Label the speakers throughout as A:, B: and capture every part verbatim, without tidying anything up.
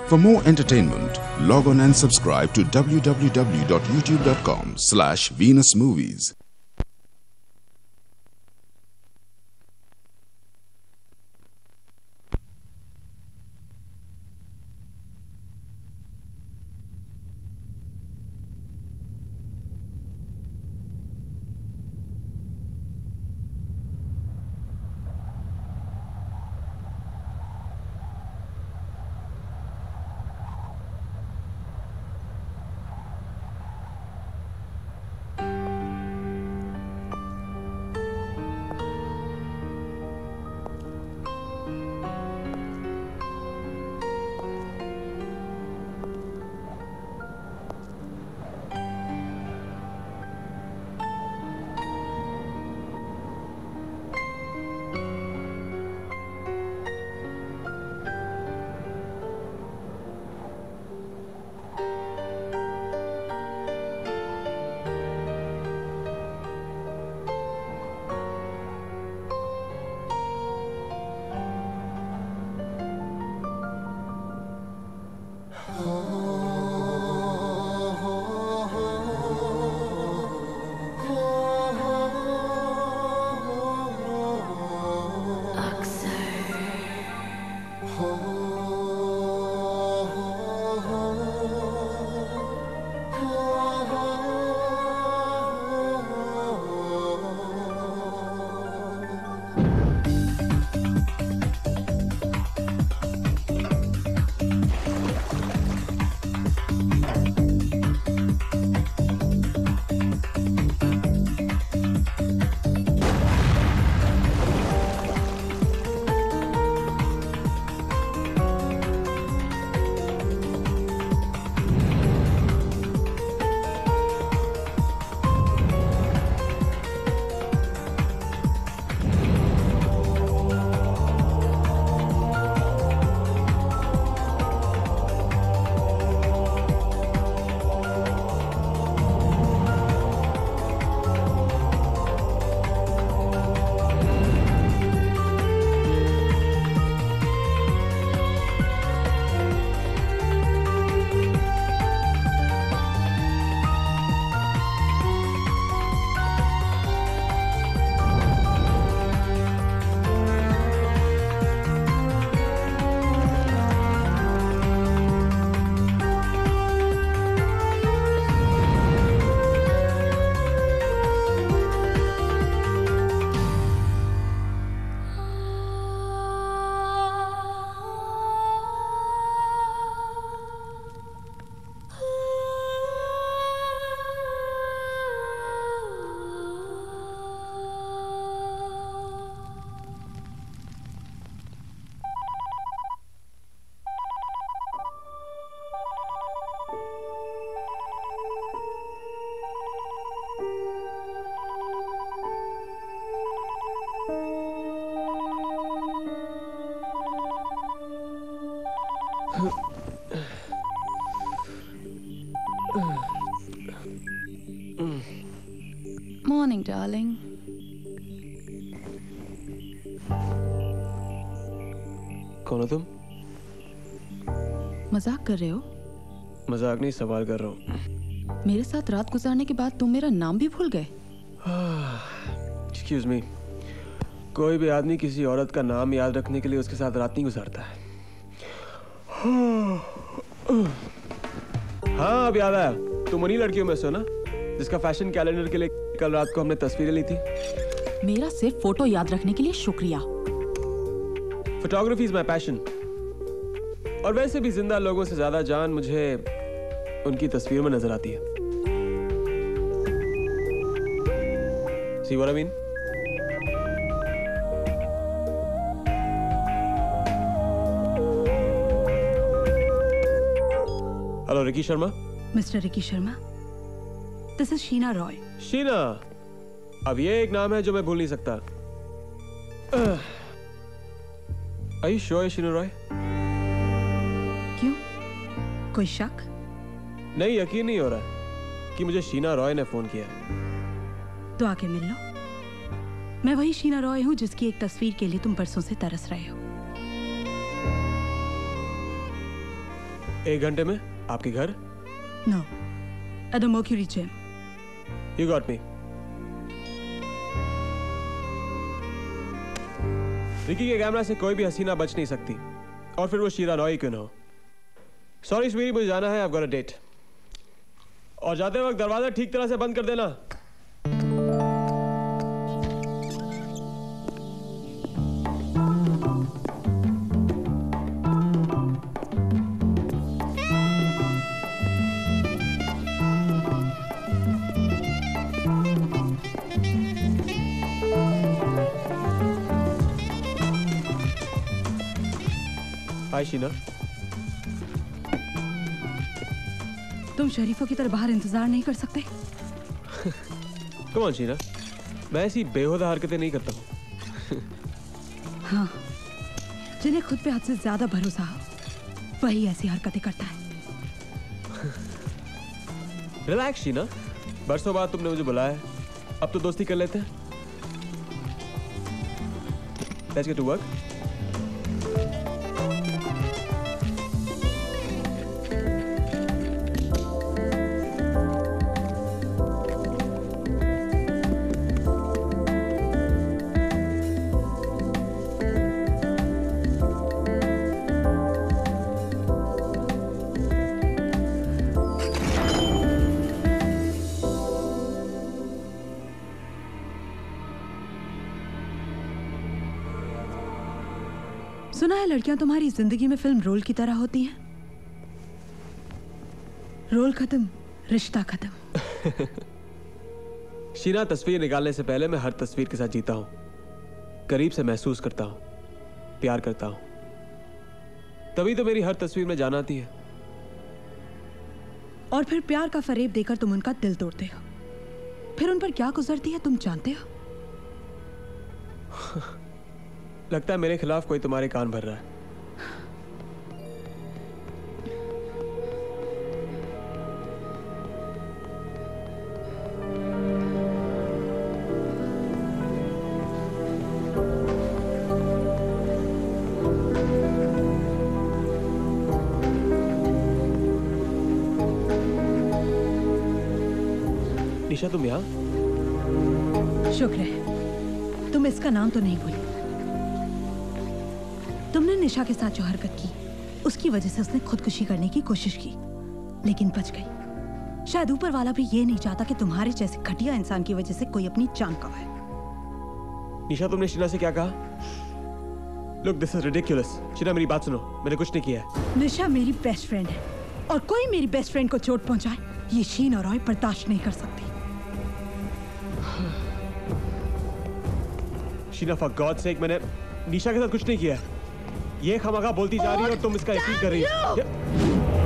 A: For more entertainment, log on and subscribe to w w w dot youtube dot com slash Venus Movies.
B: Morning, darling.
C: कौन हो तुम?
B: मजाक कर रहे हो?
C: मजाक नहीं, सवाल कर रहा हूँ।
B: मेरे साथ रात गुजारने के बाद तुम मेरा नाम भी भूल गए?
C: Excuse me. कोई भी आदमी किसी औरत का नाम याद रखने के लिए उसके साथ रात नहीं गुजारता है। हाँ, अब याद आया। तुम उन्हीं लड़कियों में से हो ना, जिसका फैशन कैलेंडर के लिए कल रात को हमने तस्वीरें ली थी।
B: मेरा सिर्फ फोटो याद रखने के लिए शुक्रिया।
C: Photography is my passion. और वैसे भी जिंदा लोगों से ज्यादा जान मुझे उनकी तस्वीर में नजर आती है। See what I mean? Hello, Ricky Sharma.
D: Mister Ricky Sharma, this is Sheena Roy.
C: Sheena, अब ये एक नाम है जो मैं भूल नहीं सकता। Are you sure, Sheena Roy?
D: क्यों, कोई शक?
C: नहीं, यकीन नहीं हो रहा कि मुझे शीना रॉय ने फोन किया।
D: तो आके मिल लो। मैं वही शीना रॉय हूं जिसकी एक तस्वीर के लिए तुम परसों से तरस रहे हो।
C: एक घंटे में आपके घर?
D: No. At the Mercury Gym.
C: You got me. Ricky के कैमरा से कोई भी हसीना बच नहीं सकती, और फिर वो शीरा रॉय क्यों ना हो। सॉरी स्वीटी, मुझे जाना है, I've got a date. और जाते वक्त दरवाजा ठीक तरह से बंद कर देना। हाय शीना।
D: तुम शरीफों की तरह बाहर इंतजार नहीं कर सकते?
C: कम ऑन शीना, मैं ऐसी बेहुदा हरकतें नहीं करता हूँ।
D: हाँ, जिन्हें खुद पे हद से ज्यादा भरोसा हो वही ऐसी हरकतें करता है।
C: रिलैक्स शीना, बरसों बाद तुमने मुझे बुलाया है, अब तो दोस्ती कर लेते हैं। Let's get to work.
D: सुना है लड़कियां तुम्हारी जिंदगी में फिल्म रोल की तरह होती हैं। रोल खत्म, रिश्ता खत्म।
C: शीना, तस्वीर निकालने से पहले मैं हर तस्वीर के साथ जीता हूं, करीब से महसूस करता हूं, प्यार करता हूं, तभी तो मेरी हर तस्वीर में जान आती है।
D: और फिर प्यार का फरेब देकर तुम उनका दिल तोड़ते हो, फिर उन पर क्या गुजरती है तुम जानते हो?
C: लगता है मेरे खिलाफ कोई तुम्हारे कान भर रहा है। निशा, तुम यहाँ?
D: शुक्र है तुम इसका नाम तो नहीं भूली। तुमने निशा के साथ जो हरकत की उसकी वजह से उसने खुदकुशी करने की कोशिश की, लेकिन बच गई। शायद ऊपर वाला भी ये नहीं चाहता कि तुम्हारे जैसे घटिया इंसान की वजह से कोई अपनी जान गवाए।
C: निशा, तुमने शीना से क्या कहा? Look, this is ridiculous. Sheena, मेरी बात सुनो, मैंने कुछ नहीं किया है।
D: निशा मेरी बेस्ट फ्रेंड है, और कोई मेरी बेस्ट फ्रेंड को चोट पहुंचाए ये शीन और रॉय बर्दाश्त नहीं कर सकती।
C: शीना, for God's sake, मैंने निशा के साथ कुछ नहीं किया है। ये खामखा बोलती जा रही है और तुम इसका यकीन कर रही हो।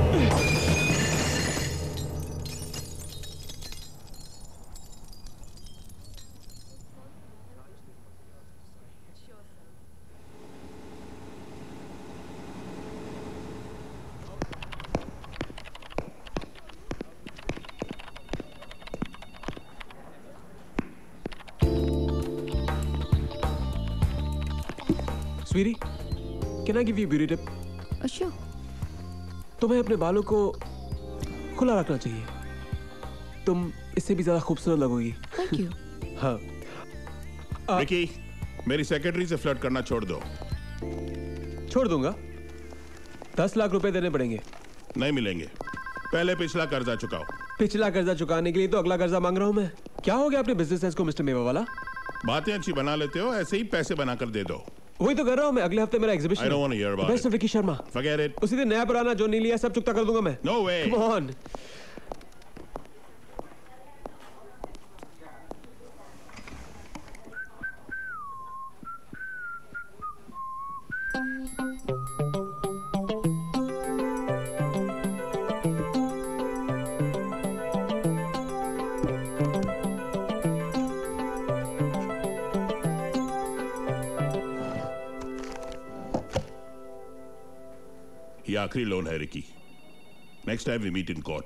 C: Sweety, Can I give you a beauty tip?
B: अच्छा,
C: तुम्हें अपने बालों को खुला रखना चाहिए, तुम इससे भी ज्यादा खूबसूरत लगोगी।
B: Thank you.
C: हाँ।
E: विकी, मेरी सेक्रेटरी से फ्लर्ट करना छोड़ दो।
C: छोड़ दूंगा, दस लाख रुपए देने पड़ेंगे।
E: नहीं मिलेंगे, पहले पिछला कर्जा चुकाओ।
C: पिछला कर्जा चुकाने के लिए तो अगला कर्जा मांग रहा हूं मैं। क्या हो गया अपने बिजनेस सेंस को मिस्टर मेवा वाला?
E: बातें अच्छी बना लेते हो, ऐसे ही पैसे बनाकर दे दो।
C: वही तो कर रहा हूं मैं। अगले हफ्ते मेरा exhibition
E: I don't want to hear about
C: best
E: it.
C: Of Vicky Sharma.
E: Forget it.
C: उसी दिन नया पुराना जो नहीं लिया सब चुकता कर दूंगा मैं।
E: No way.
C: Come on.
E: ये आखिरी लोन है Ricky. Next time we meet in court.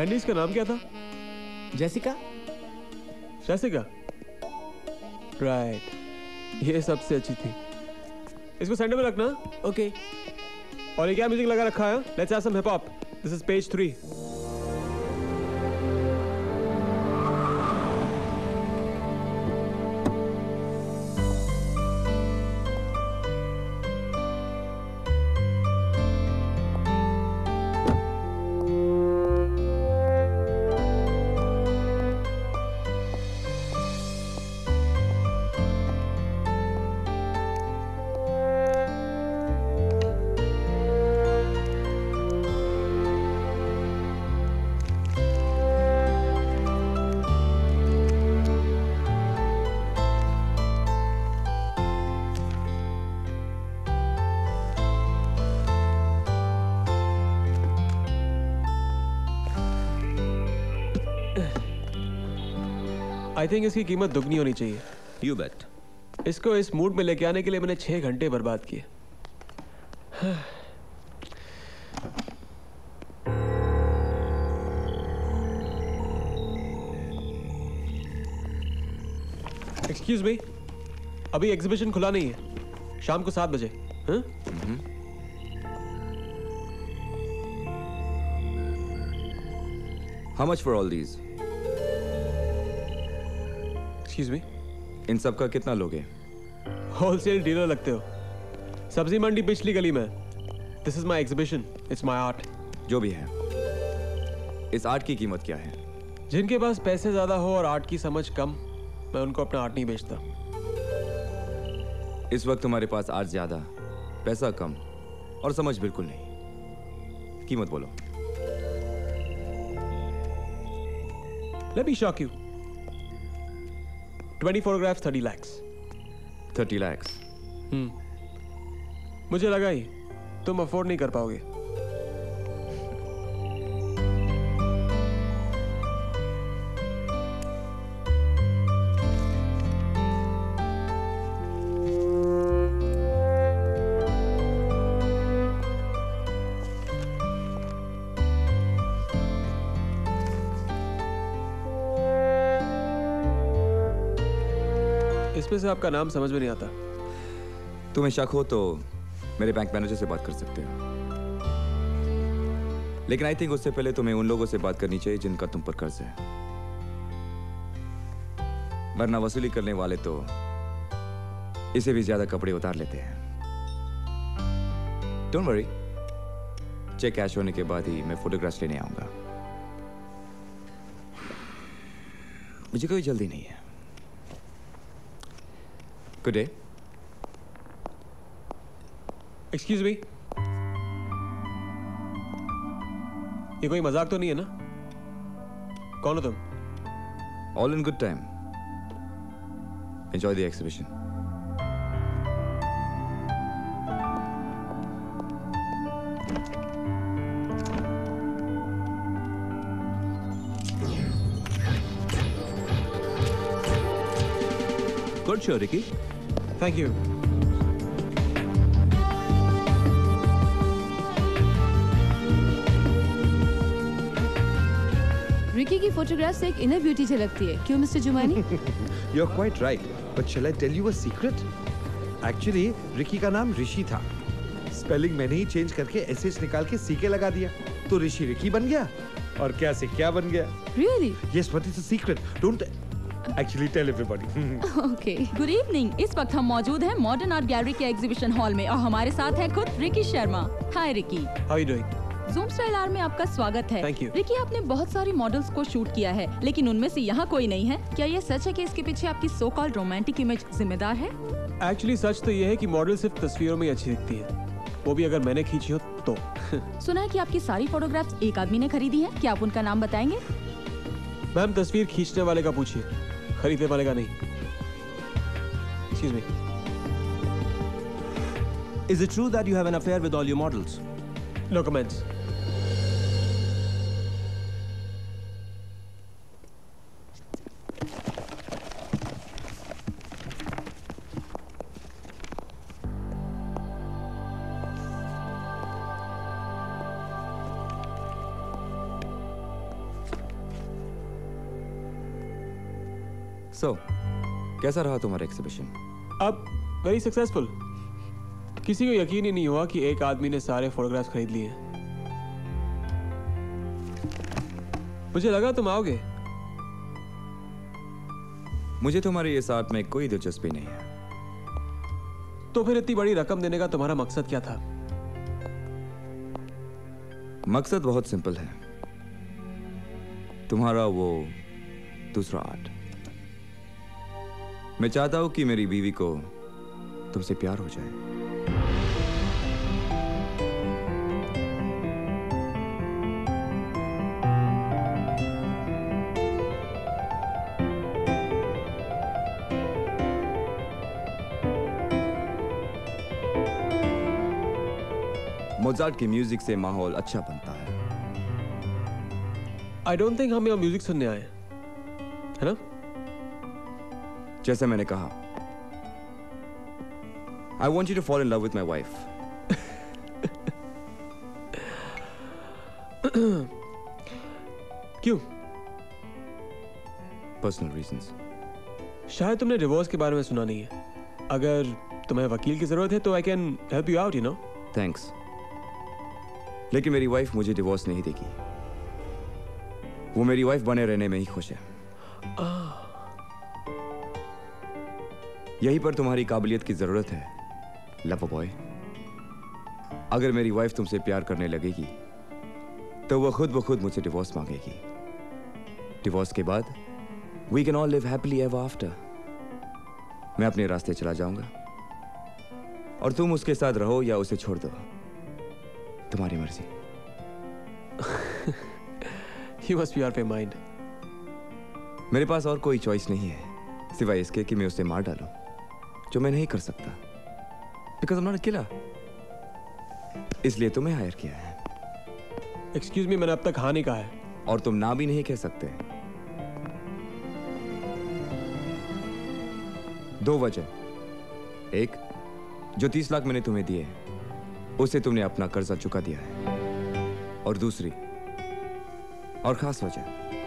C: Andy's का नाम क्या था?
F: जेसिका।
C: जेसिका, राइट, ये सबसे अच्छी थी। इसको सेंटर में रखना।
F: ओके।
C: और ये क्या म्यूजिक लगा रखा है? Let's have some hip hop. This is page three. I think इसकी कीमत दुगनी होनी चाहिए।
G: You bet.
C: इसको इस मूड में लेके आने के लिए मैंने छह घंटे बर्बाद किए। एक्सक्यूज मी, अभी एग्जीबिशन खुला नहीं है, शाम को सात बजे। हाँ?
G: How much for all these?
C: Excuse me,
G: इन सब का कितना लोगे?
C: होलसेल डीलर लगते हो। सब्जी मंडी पिछली गली में। This is my exhibition, it's my art.
G: जो भी है, इस आर्ट की कीमत क्या है?
C: जिनके पास पैसे ज्यादा हो और आर्ट की समझ कम, मैं उनको अपना आर्ट नहीं बेचता।
G: इस वक्त तुम्हारे पास आर्ट ज्यादा, पैसा कम और समझ बिल्कुल नहीं। कीमत बोलो।
C: Let me shock you. twenty photographs, thirty lakhs.
G: Thirty lakhs.
C: हम्म मुझे लगा ही तुम अफोर्ड नहीं कर पाओगे। इसमें से आपका नाम समझ में नहीं आता।
G: तुम्हें शक हो तो मेरे बैंक मैनेजर से बात कर सकते हो, लेकिन आई थिंक उससे पहले तुम्हें उन लोगों से बात करनी चाहिए जिनका तुम पर कर्ज है, वरना वसूली करने वाले तो इसे भी ज्यादा कपड़े उतार लेते हैं। डोंट वरी, चेक कैश होने के बाद ही मैं फोटोग्राफ्स लेने आऊंगा। मुझे कोई जल्दी नहीं है। Good day.
C: एक्सक्यूज मी, ये कोई मजाक तो नहीं है ना? कौन हो तुम?
G: All in good time. Enjoy the exhibition.
H: Good show Ricky.
C: Thank you.
I: Ricky की फोटोग्राफ्स एक इनर ब्यूटी झलकती है, क्यों mister Jumani?
J: You're quite right, but shall I tell you a secret? Actually, Ricky का नाम ऋषि था। स्पेलिंग मैंने ही चेंज करके एस एच निकाल के सी के लगा दिया, तो ऋषि रिकी बन गया। और क्या से क्या बन गया?
I: Really?
J: Yes, but it's a secret. Don't actually tell everybody.
I: Okay. Good evening. इस वक्त हम मौजूद हैं मॉडर्न आर्ट गैलरी के एग्जीबिशन हॉल में और हमारे साथ है खुद Ricky Sharma. Hi Ricky.
C: How are you doing?
I: Zoom style आर में आपका स्वागत है।
C: Thank you.
I: रिकी, आपने बहुत सारी मॉडल्स को शूट किया है, लेकिन उनमें से यहाँ कोई नहीं है। क्या ये सच है कि इसके पीछे आपकी सो कॉल्ड रोमांटिक इमेज जिम्मेदार है?
C: एक्चुअली सच तो ये है कि मॉडल सिर्फ तस्वीरों में ही अच्छी दिखती है, वो भी अगर मैंने खींची हो तो।
I: सुना है कि आपकी सारी फोटोग्राफ्स एक आदमी ने खरीदी है, क्या आप उनका नाम बताएंगे?
C: मैम, तस्वीर खींचने वाले का पूछिए, खरीदने वाले का नहीं। Excuse me.
H: Is it true that you have an affair with all your models?
C: No comments.
G: सो कैसा रहा तुम्हारा एग्जीबिशन?
C: अब वेरी सक्सेसफुल। किसी को यकीन ही नहीं हुआ कि एक आदमी ने सारे फोटोग्राफ्स खरीद लिए। मुझे लगा तुम आओगे।
G: मुझे तुम्हारे इस आर्ट में कोई दिलचस्पी नहीं है।
C: तो फिर इतनी बड़ी रकम देने का तुम्हारा मकसद क्या था?
G: मकसद बहुत सिंपल है, तुम्हारा वो दूसरा आर्ट। मैं चाहता हूं कि मेरी बीवी को तुमसे प्यार हो जाए। मोजार्ट की म्यूजिक से माहौल अच्छा बनता है।
C: आई डोंट थिंक हम यहाँ म्यूजिक सुनने आए, है ना?
G: जैसे मैंने कहा, I want you to fall in love with my wife.
C: क्यों?
G: Personal reasons.
C: शायद तुमने डिवोर्स के बारे में सुना नहीं है। अगर तुम्हें वकील की जरूरत है तो I can help you out, you know.
G: Thanks, लेकिन मेरी वाइफ मुझे डिवोर्स नहीं देगी। वो मेरी वाइफ बने रहने में ही खुश है। यहीं पर तुम्हारी काबिलियत की जरूरत है, लव बॉय। अगर मेरी वाइफ तुमसे प्यार करने लगेगी तो वो खुद ब खुद मुझसे डिवोर्स मांगेगी। डिवोर्स के बाद we can all live happily ever after. मैं अपने रास्ते चला जाऊंगा और तुम उसके साथ रहो या उसे छोड़ दो, तुम्हारी मर्जी।
C: You must be out of your mind.
G: मेरे पास और कोई चॉइस नहीं है सिवाय इसके कि मैं उसे मार डालूं, जो मैं नहीं कर सकता because I am not a killer. इसलिए तुम्हें हायर किया है।
C: एक्सक्यूज मी, मैंने अब तक हाँ नहीं कहा है।
G: और तुम ना भी नहीं कह सकते। दो वजह, एक, जो तीस लाख मैंने तुम्हें दिए उसे तुमने अपना कर्जा चुका दिया है, और दूसरी और खास वजह,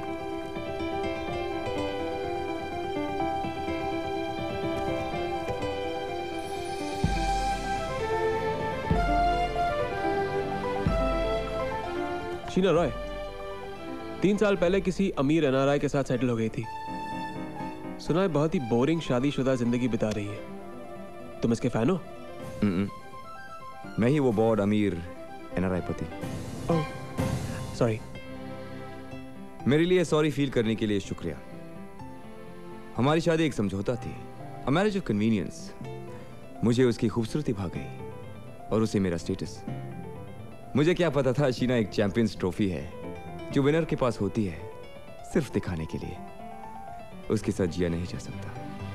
C: शीना रॉय तीन साल पहले किसी अमीर एनआरआई के साथ सेटल हो गई थी। सुना है बहुत ही बोरिंग शादीशुदा जिंदगी बिता रही है। तुम इसके फैन हो?
G: मैं ही वो बहुत अमीर एनआरआई पति।
C: Oh sorry.
G: मेरे लिए सॉरी फील करने के लिए शुक्रिया। हमारी शादी एक समझौता थी, अ मैरिज ऑफ कन्वीनियंस। मुझे उसकी खूबसूरती भा गई और उसे मेरा स्टेटस। मुझे क्या पता था शीना एक चैंपियंस ट्रॉफी है जो विनर के पास होती है सिर्फ दिखाने के लिए। उसके साथ जिया नहीं जा सकता।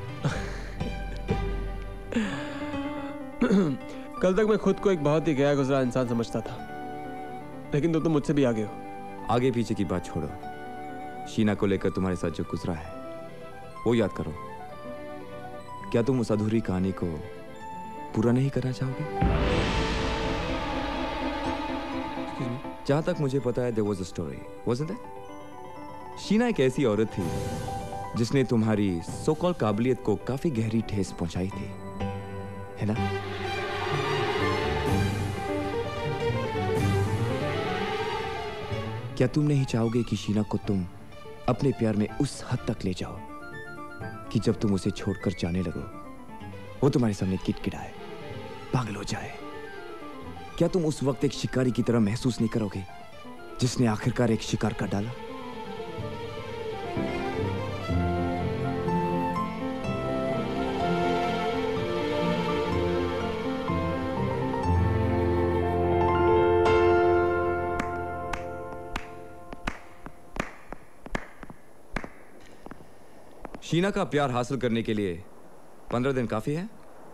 C: कल तक मैं खुद को एक बहुत ही गया गुजरा इंसान समझता था, लेकिन तुम तो मुझसे भी आगे हो।
G: आगे पीछे की बात छोड़ो, शीना को लेकर तुम्हारे साथ जो गुजरा है वो याद करो। क्या तुम उस अधूरी कहानी को पूरा नहीं करना चाहोगे? जहां तक मुझे पता है, there was a story, wasn't there? Sheena एक ऐसी औरत थी जिसने तुम्हारी सो कॉल्ड काबिलियत को काफी गहरी ठेस पहुंचाई थी, है ना? क्या तुम नहीं चाहोगे कि शीना को तुम अपने प्यार में उस हद तक ले जाओ कि जब तुम उसे छोड़कर जाने लगो वो तुम्हारे सामने किटकिटाए, पागल हो जाए? क्या तुम उस वक्त एक शिकारी की तरह महसूस नहीं करोगे जिसने आखिरकार एक शिकार कर डाला? शीना का प्यार हासिल करने के लिए पंद्रह दिन काफी है?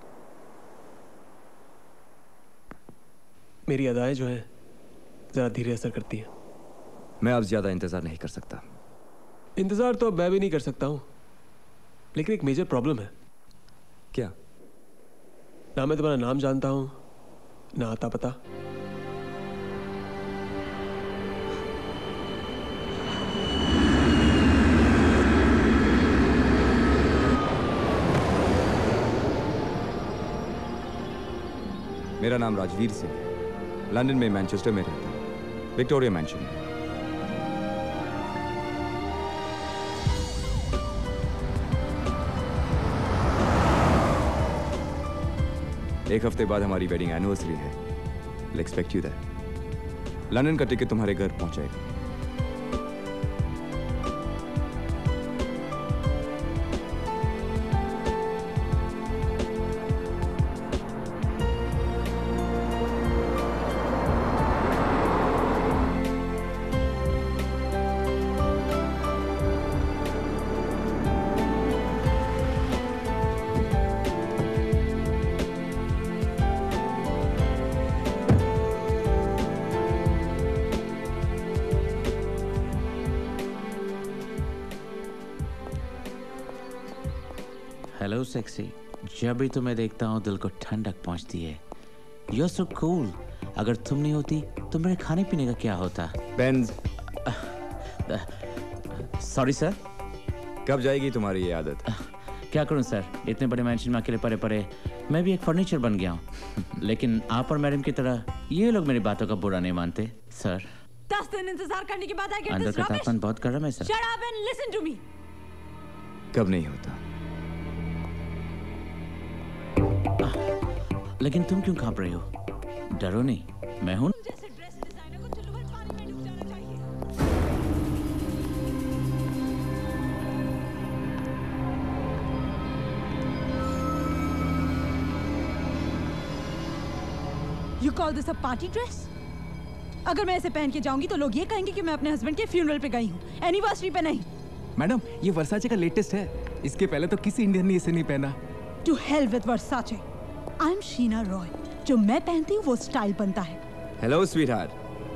C: मेरी अदाएं जो हैं जरा धीरे असर करती हैं।
G: मैं अब ज्यादा इंतजार नहीं कर सकता।
C: इंतजार तो अब मैं भी नहीं कर सकता हूं, लेकिन एक मेजर प्रॉब्लम है।
G: क्या?
C: ना मैं तुम्हारा नाम जानता हूं, ना आता पता।
G: मेरा नाम राजवीर सिंह है। लंदन में मैनचेस्टर में रहता हूँ, विक्टोरिया मैंशन में। एक हफ्ते बाद हमारी वेडिंग एनिवर्सरी है। I'll expect you there. London का टिकट तुम्हारे घर पहुंचाएगा।
F: हेलो सेक्सी, जब भी तुम्हें देखता हूँ दिल को ठंडक पहुँचती है। You're so cool. अगर तुम नहीं होती तो मेरे खाने पीने का क्या होता?
G: बेंज।
F: Sorry sir.
G: कब जाएगी तुम्हारी ये आदत?
F: क्या करूँ सर, इतने बड़े मैंशन में अकेले पड़े पड़े मैं भी एक फर्नीचर बन गया हूँ। लेकिन आप और मैडम की तरह ये लोग मेरी बातों का बुरा नहीं मानते सर।
D: दस दिन इंतजार करने के बाद I get
F: अंदर
D: this
F: का
D: rubbish.
F: तापमान बहुत गर्म है sir.
D: Shut up and listen to me.
G: कब नहीं होता?
F: लेकिन तुम क्यों कांप रही हो? डरो नहीं, मैं हूं।
D: जैसे ड्रेस डिजाइनर को चुल्लू भर पानी में डूब जाना चाहिए। You call this a party dress? अगर मैं इसे पहन के जाऊंगी तो लोग ये कहेंगे कि मैं अपने हस्बैंड के फ्यूनरल पे गई हूँ, एनिवर्सरी पे नहीं।
K: मैडम, ये वर्साचे का लेटेस्ट है। इसके पहले तो किसी इंडियन ने इसे नहीं पहना।
D: To hell with Versace. I'm Sheena Roy. जो मैं पहनती हूँ वो स्टाइल बनता है।
G: Hello sweetheart.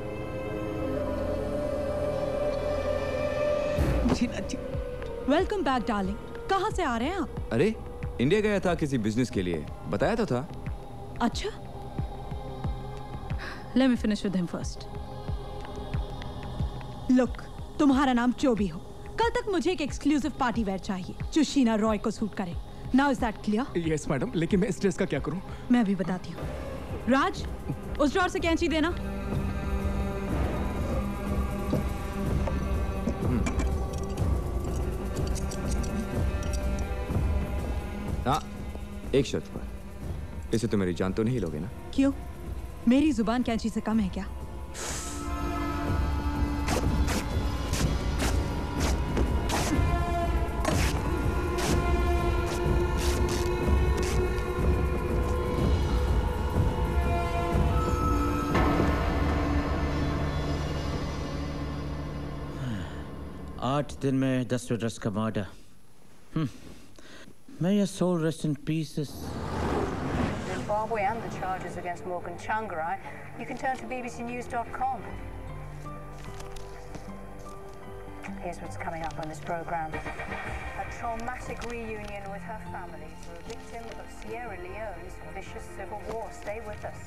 D: Welcome back darling. कहाँ से आ रहे हैं आप?
G: अरे इंडिया गया था किसी बिजनेस के लिए, बताया तो था।
D: अच्छा, Let me finish with him first. Look, तुम्हारा नाम जो भी हो, कल तक मुझे एक एक्सक्लूसिव पार्टी वेयर चाहिए जो शीना रॉय को सूट करे। Now is that clear?
K: Yes madam, लेकिन मैं इस ड्रेस का क्या करूं?
D: मैं भी बताती हूँ। राज, उस ड्रॉर से कैंची देना।
G: हाँ, एक शर्त पर। इसे तो मेरी जान तो नहीं लोगे ना?
D: क्यों? मेरी जुबान कैंची से कम है क्या?
F: आठ दिन में दस ड्रेस का murder. May your soul rest in pieces.
L: Zimbabwe and the charges against Morgan Tsvangirai, you can turn to b b c news dot com. Here's what's coming up on this program. A traumatic reunion with her family for a victim of Sierra Leone's vicious civil war. Stay with us.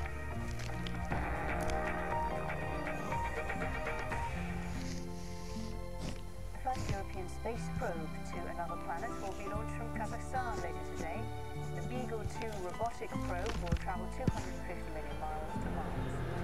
L: The first European space probe to another planet will be launched from Kazakhstan later today. The Beagle two robotic probe will travel two hundred fifty million miles to Mars.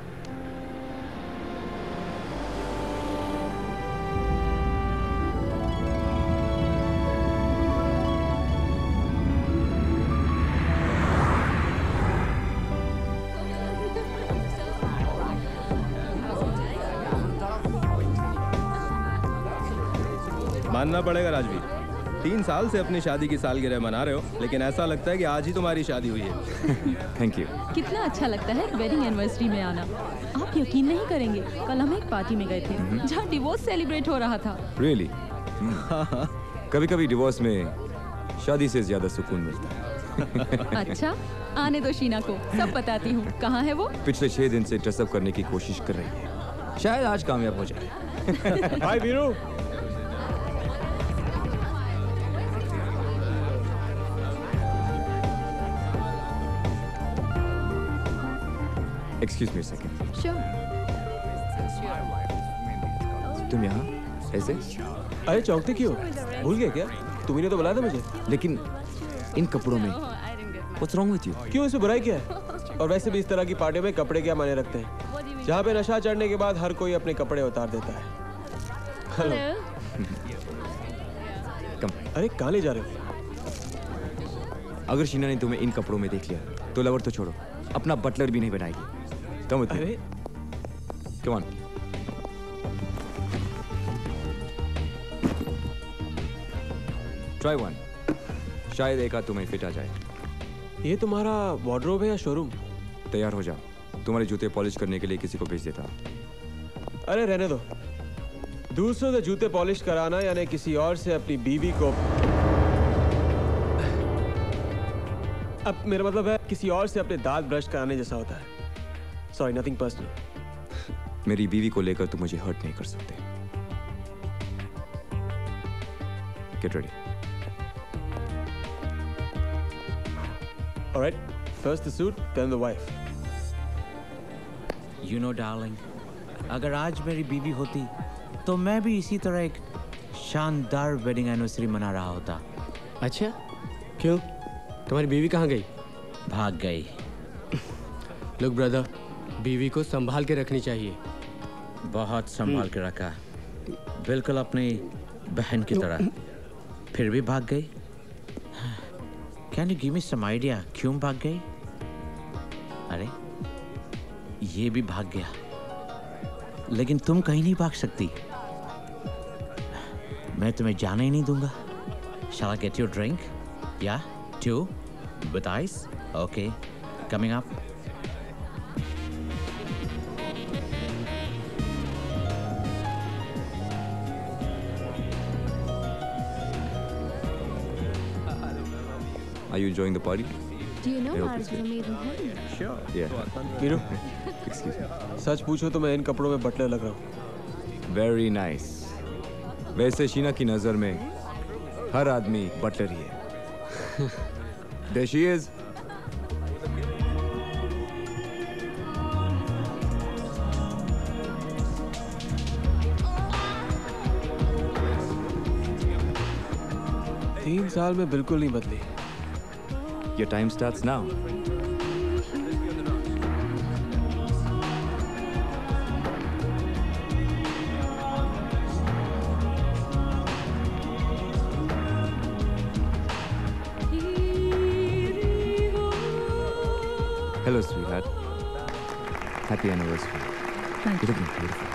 M: मानना पड़ेगा राजवीर, तीन साल से अपनी शादी की सालगिरह मना रहे हो, लेकिन ऐसा लगता है कि आज ही तुम्हारी शादी हुई है।
G: Thank you.
I: कितना अच्छा लगता है वेडिंग एनिवर्सरी में आना। आप यकीन नहीं करेंगे, कल हम एक पार्टी में गए थे जहाँ डिवोर्स सेलिब्रेट हो रहा था।
G: रियली? कभी कभी डिवोर्स में शादी से ज्यादा सुकून मिलता है।
I: अच्छा, आने दो शीना को, सब बताती हूँ। कहाँ है वो?
G: पिछले छह दिन से ड्रेसअप करने की कोशिश कर रही है, शायद आज कामयाब हो जाए।
C: हाय Veeru.
G: Excuse me a second.
I: Sure.
G: तुम यहाँ ऐसे?
C: अरे चौंकते क्यों? भूल गए क्या? तुम्ही ने तो बुलाया था मुझे।
G: लेकिन इन कपड़ों में What's wrong with you?
C: क्यों, इसमें बुराई क्या है? और वैसे भी इस तरह की पार्टियों में कपड़े क्या मायने रखते हैं, जहाँ पे नशा चढ़ने के बाद हर कोई अपने कपड़े उतार देता है। हेलो।
G: कम।
C: अरे कहाँ ले जा रहे हो?
G: अगर शीना ने तुम्हें इन कपड़ों में देख लिया तो लवर तो छोड़ो, अपना बटलर भी नहीं बनाएगी। Come with me. Come on. Try one, शायद एक आध तुम्हें फिट आ जाए।
C: ये तुम्हारा वार्डरोब है या शोरूम?
G: तैयार हो जाओ, तुम्हारे जूते पॉलिश करने के लिए किसी को भेज देता।
C: अरे रहने दो, दूसरों से जूते पॉलिश कराना यानी किसी और से अपनी बीवी को, अब मेरा मतलब है किसी और से अपने दांत ब्रश कराने जैसा होता है। Sorry, nothing personal.
G: मेरी बीवी को लेकर तुम मुझे हर्ट नहीं कर सकते। Get ready.
C: Alright, first the suit, then the wife.
F: You know, darling, अगर आज मेरी बीवी होती तो मैं भी इसी तरह एक शानदार वेडिंग एनिवर्सरी मना रहा होता।
N: अच्छा, क्यों? तुम्हारी बीवी कहाँ गई?
F: भाग गई।
N: Look brother, बीवी को संभाल के रखनी चाहिए।
F: बहुत संभाल के रखा, बिल्कुल अपनी बहन की तरह। फिर भी भाग गई। Can you give me some idea क्यों भाग गई? अरे ये भी भाग गया, लेकिन तुम कहीं नहीं भाग सकती। मैं तुम्हें जाने ही नहीं दूंगा। Shall I get you a drink? Yeah, two with ice. Okay, coming up.
G: Are you enjoying the party?
O: Do you know
G: I hope
O: ours
G: it's
O: was
G: good.
O: made in heaven?
C: Sure.
G: Yeah.
C: Miru,
G: Excuse me.
C: सच पूछो तो मैं इन कपड़ों में Buttler लग रहा हूँ।
G: Very nice. वैसे शीना की नजर में हर आदमी बटलर ही है। There she is.
C: तीन साल में बिल्कुल नहीं बदली।
G: Your time starts now. Hello, sweetheart. Happy anniversary.
D: Thank
G: You're looking beautiful.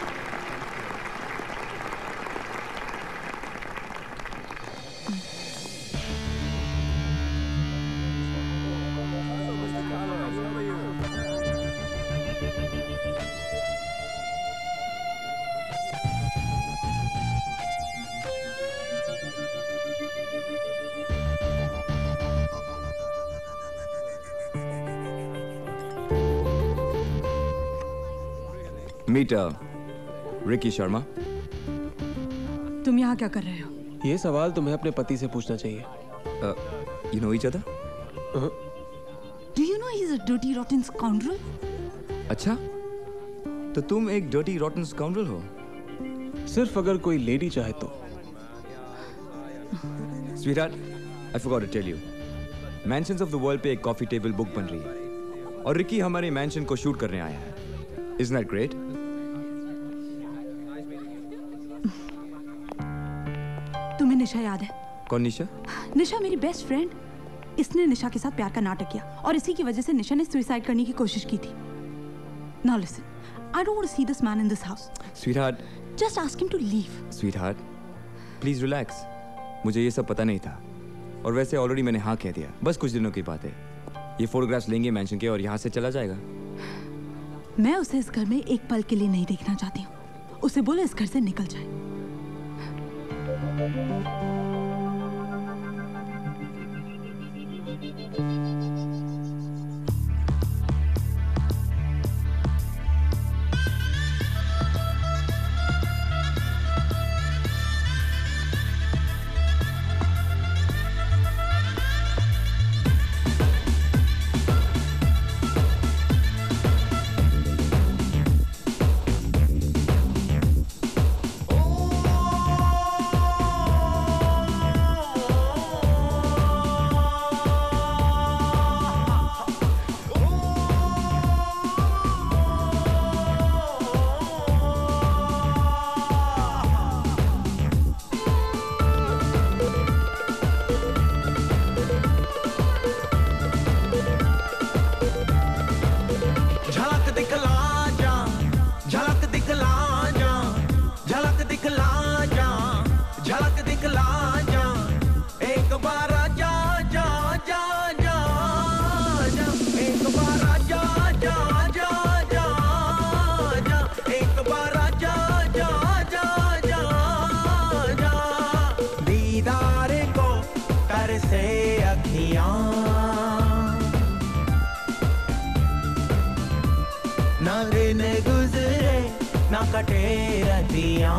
G: Meet uh, Ricky Sharma.
D: तुम यहाँ क्या कर रहे हो?
C: ये सवाल तुम्हें अपने पति से पूछना चाहिए।
G: Uh, you know each other?
D: Do you know he's a dirty rotten scoundrel?
G: अच्छा, तो तुम एक dirty rotten scoundrel हो?
C: सिर्फ अगर कोई लेडी चाहे तो।
G: Sweetheart, I forgot to tell you. Mansions of the World पे एक coffee table book बन रही है और रिकी हमारे मैंशन को शूट करने आया है। Isn't that great?
D: तुम्हें निशा याद है?
G: कौन निशा?
D: निशा मेरी बेस्ट फ्रेंड। इसने निशा के साथ प्यार का नाटक किया और इसी की वजह से निशा ने सुसाइड करने की कोशिश की थी। Now listen, I don't want to see this man in this house.
G: Sweetheart.
D: Just ask him to leave.
G: Sweetheart, please relax. मुझे ये सब पता नहीं था और वैसे ऑलरेडी मैंने हाँ कह दिया। बस कुछ दिनों की बात है। ये फोटोग्राफ्स लेंगे मैंशन के और यहाँ से चला जाएगा।
D: मैं उसे इस घर में एक पल के लिए नहीं देखना चाहती हूँ। उसे बोलो इस घर से निकल जाए।
O: कटे रतियां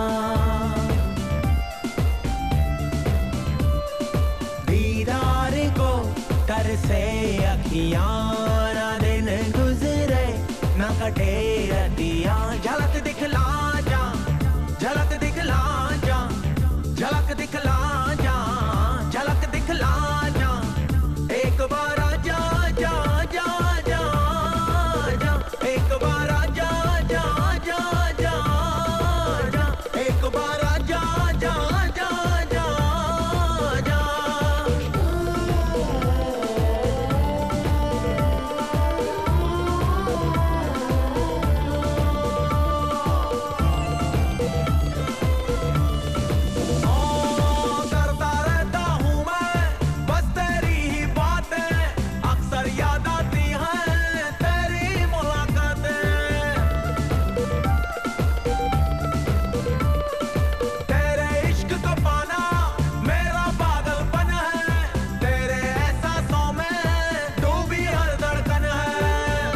O: दीदार को कर से अखियां ना दिन गुजरे ना कटे रतियां झलक दिखला जा झलक दिखला जा झलक दिखला जा झलक दिखला जा एक बार आजा जा जा जा जा एक बार आजा जा जा जा जा एक बार आजा जा जा जा जा करता रहता हूँ मैं बस तेरी ही बातें अक्सर याद आती हैं तेरी मुलाकातें तेरे इश्क को पाना मेरा पागलपन है तेरे एहसासों में डूबी हर धड़कन है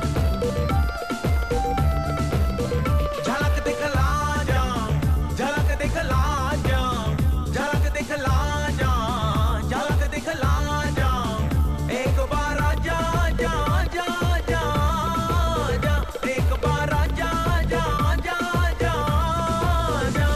O: झलक दिखला जा झलक दिखला जा झलक दिखला जा झलक दिखला जा एक बार आजा जा जा जा जा एक बार आजा जा जा जा जा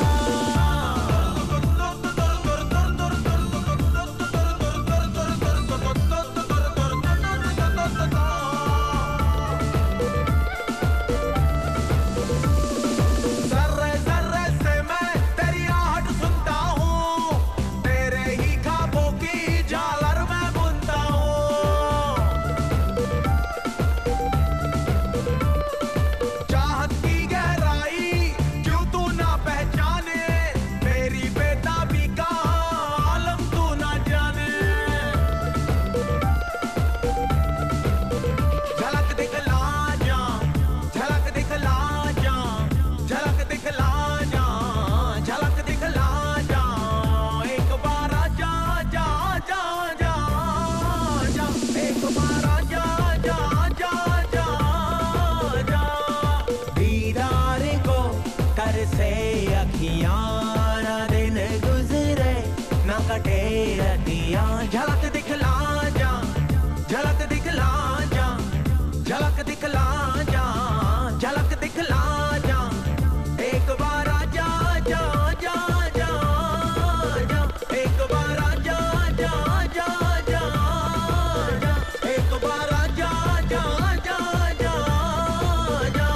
O: जर्रे जर्रे से मैं तेरी आहट सुनता हूँ तेरे ही ख्वाबों की झालर मैं बुनता हूँ चाहत की गहराई क्यों तू ना पहचाने मेरी बेताबी का आलम तू ना जाने झलक दिखला जा झलक दिखला जा झलक दिखला जा झलक दिखला जा एक बार आजा जा जा जा जा एक बार आजा जा जा जा जा दीदार को कर से अखियां ना दिन गुजरे ना कटे रतियां झलक दिखला जा झलक दिखला जा झलक दिखला जा झलक दिखला जा एक बार आजा जा जा जा जा एक बार आजा जा जा जा जा एक बार आजा जा जा जा जा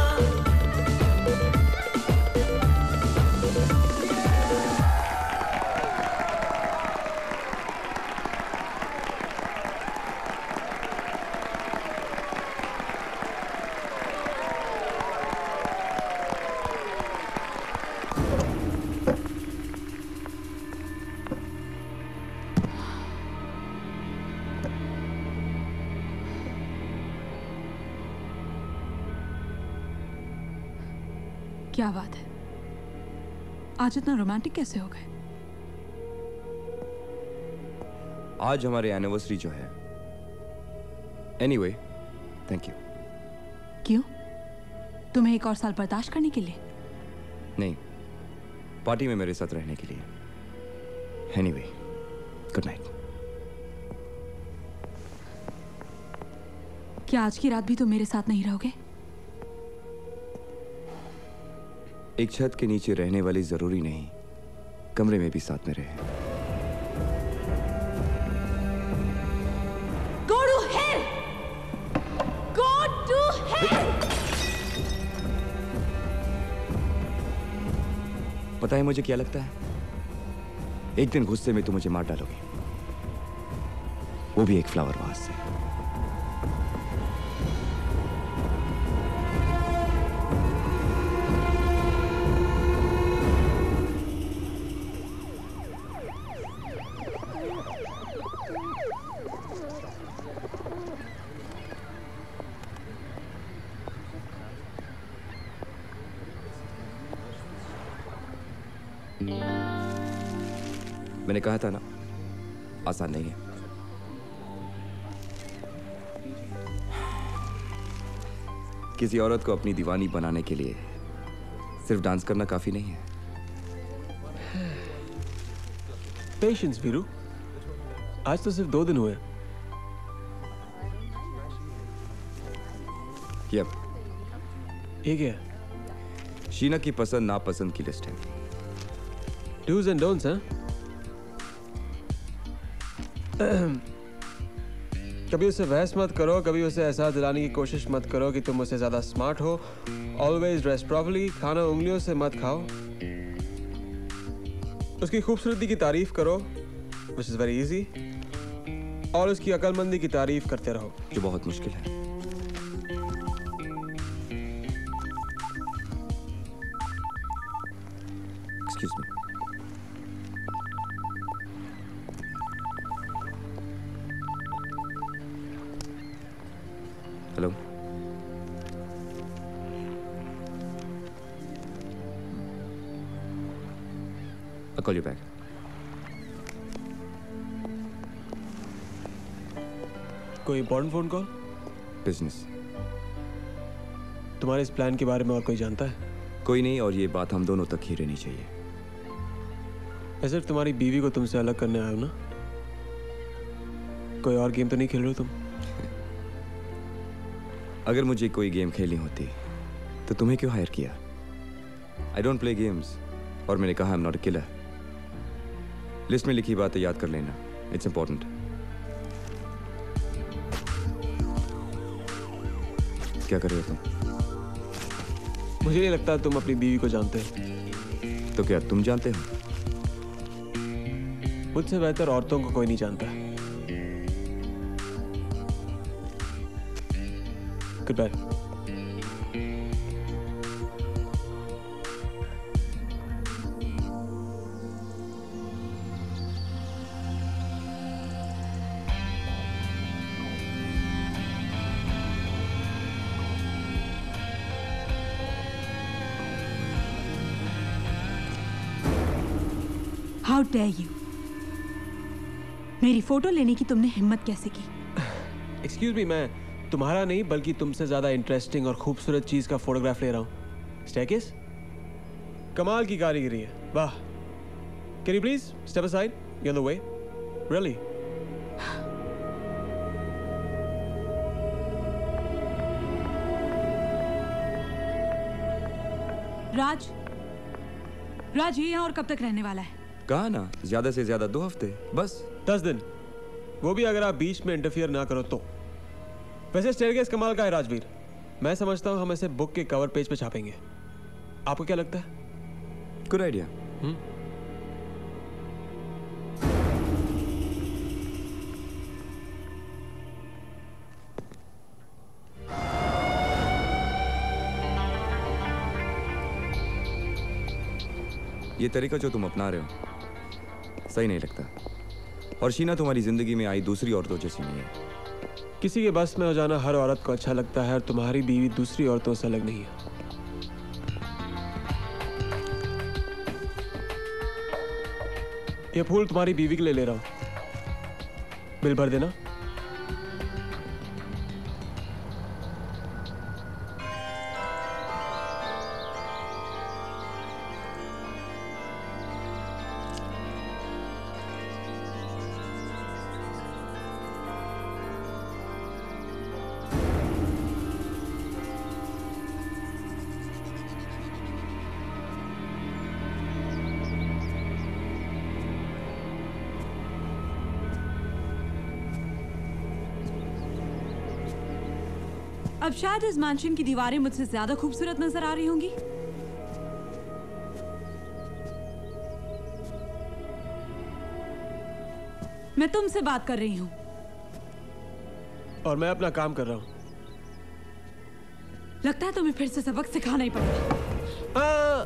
D: क्या बात है, आज इतना रोमांटिक कैसे हो गए?
G: आज हमारी एनिवर्सरी जो है। Anyway, thank you.
D: क्यों? तुम्हें एक और साल बर्दाश्त करने के लिए?
G: नहीं, पार्टी में मेरे साथ रहने के लिए। Anyway, good night.
D: क्या आज की रात भी तुम मेरे साथ नहीं रहोगे?
G: एक छत के नीचे रहने वाली जरूरी नहीं कमरे में भी साथ में रहे।
D: Go to hell! Go to hell!
G: पता है मुझे क्या लगता है? एक दिन गुस्से में तुम मुझे मार डालोगे, वो भी एक फ्लावर वास से। मैंने कहा था ना, आसान नहीं है। किसी औरत को अपनी दीवानी बनाने के लिए सिर्फ डांस करना काफी नहीं है।
C: पेशेंस वीरू, आज तो सिर्फ दो दिन हुए।
G: यप।
C: ये क्या?
G: शीना की पसंद नापसंद की लिस्ट है।
C: डूज एंड डोंट्स, हैं? कभी उसे बहस मत करो, कभी उसे एहसास दिलाने की कोशिश मत करो कि तुम उससे ज्यादा स्मार्ट हो। ऑलवेज ड्रेस प्रॉपर्ली, खाना उंगलियों से मत खाओ। उसकी खूबसूरती की तारीफ करो, विच इज वेरी इजी, और उसकी अक्लमंदी की तारीफ करते रहो,
G: जो बहुत मुश्किल है। Excuse me. Hello. I'll call you back.
C: कोई इंपॉर्टेंट फोन कॉल?
G: बिजनेस।
C: तुम्हारे इस प्लान के बारे में और कोई जानता है?
G: कोई नहीं, और ये बात हम दोनों तक ही रहनी चाहिए।
C: मैं सिर्फ तुम्हारी बीवी को तुमसे अलग करने आया हूं ना। कोई और गेम तो नहीं खेल रहे हो तुम?
G: अगर मुझे कोई गेम खेलनी होती तो तुम्हें क्यों हायर किया? आई डोंट प्ले गेम्स, और मैंने कहा I am not a killer. List में लिखी बातें याद कर लेना, इट्स इंपॉर्टेंट। क्या कर रहे हो तुम?
C: मुझे नहीं लगता तुम अपनी बीवी को जानते हो।
G: तो क्या तुम जानते हो?
C: मुझसे बेहतर औरतों को कोई नहीं जानता। Goodbye.
D: How dare you? मेरी फोटो लेने की तुमने हिम्मत कैसे की?
C: Excuse me, मैं तुम्हारा नहीं बल्कि तुमसे ज्यादा इंटरेस्टिंग और खूबसूरत चीज का फोटोग्राफ ले रहा हूं। स्टेकिस? कमाल की कारीगरी है, वाह। Can you please step aside? You're on the way. Really?
D: राज, राज ये यहाँ और कब तक रहने वाला है?
G: कहा ना, ज्यादा से ज्यादा दो हफ्ते, बस।
C: दस दिन, वो भी अगर आप बीच में इंटरफियर ना करो तो। वैसे स्टेयरकेस कमाल का है राजवीर। मैं समझता हूँ हम इसे बुक के कवर पेज पे छापेंगे। आपको क्या लगता है?
G: Good idea. ये तरीका जो तुम अपना रहे हो सही नहीं लगता, और शीना तुम्हारी जिंदगी में आई दूसरी औरतों जैसी नहीं है।
C: किसी के बस में हो जाना हर औरत को अच्छा लगता है, और तुम्हारी बीवी दूसरी औरतों से अलग नहीं है। ये फूल तुम्हारी बीवी के लिए ले रहा हूं, बिल भर देना।
D: अब शायद इस मैंशन की दीवारें मुझसे ज्यादा खूबसूरत नजर आ रही होंगी। मैं तुमसे बात कर रही हूं।
C: और मैं अपना काम कर रहा हूं।
D: लगता है तुम्हें फिर से सबक सिखाना ही पड़ेगा।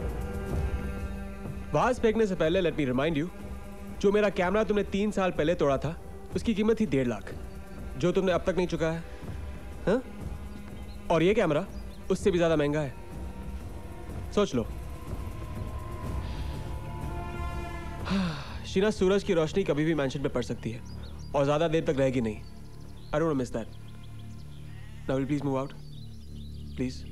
C: वाज फेंकने से पहले लेट मी रिमाइंड यू, जो मेरा कैमरा तुमने तीन साल पहले तोड़ा था उसकी कीमत थी डेढ़ लाख, जो तुमने अब तक नहीं चुकाया है। हाँ? और ये कैमरा उससे भी ज्यादा महंगा है। सोच लो। शीना, सूरज की रोशनी कभी भी मैंशन पे पड़ सकती है और ज्यादा देर तक रहेगी नहीं। I don't miss that. Now will please move out. Please.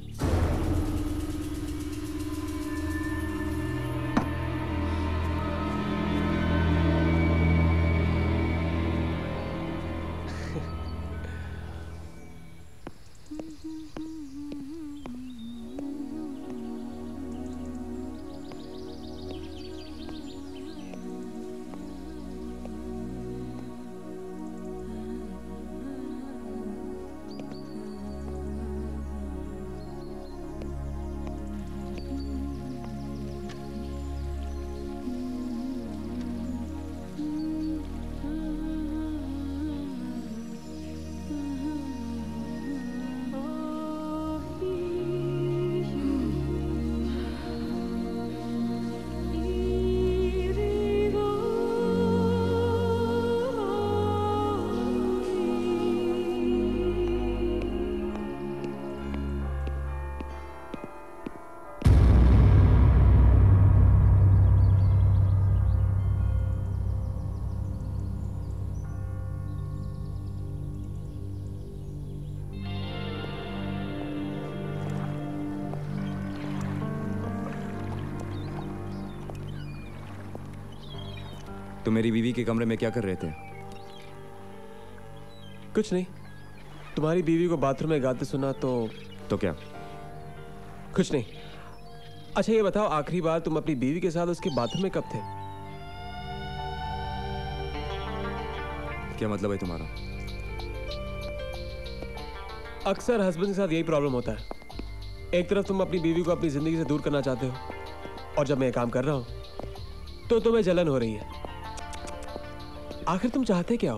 G: तुम मेरी बीवी के कमरे में क्या कर रहे थे?
C: कुछ नहीं, तुम्हारी बीवी को बाथरूम में गाते सुना तो
G: तो क्या?
C: कुछ नहीं। अच्छा ये बताओ, आखिरी बार तुम अपनी बीवी के साथ उसके बाथरूम में कब थे?
G: क्या मतलब है तुम्हारा?
C: अक्सर हस्बैंड के साथ यही प्रॉब्लम होता है। एक तरफ तुम अपनी बीवी को अपनी जिंदगी से दूर करना चाहते हो और जब मैं ये काम कर रहा हूं तो तुम्हें जलन हो रही है। आखिर तुम चाहते क्या हो?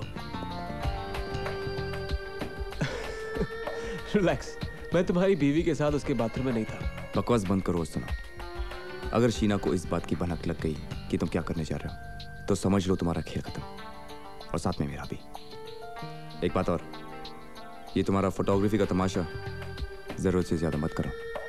C: रिलैक्स, मैं तुम्हारी बीवी के साथ उसके बाथरूम में नहीं था।
G: बकवास बंद करो। सुनो, अगर शीना को इस बात की भनक लग गई कि तुम क्या करने जा रहे हो तो समझ लो तुम्हारा खेल खत्म, और साथ में मेरा भी। एक बात और, ये तुम्हारा फोटोग्राफी का तमाशा जरूरत से ज्यादा मत करो।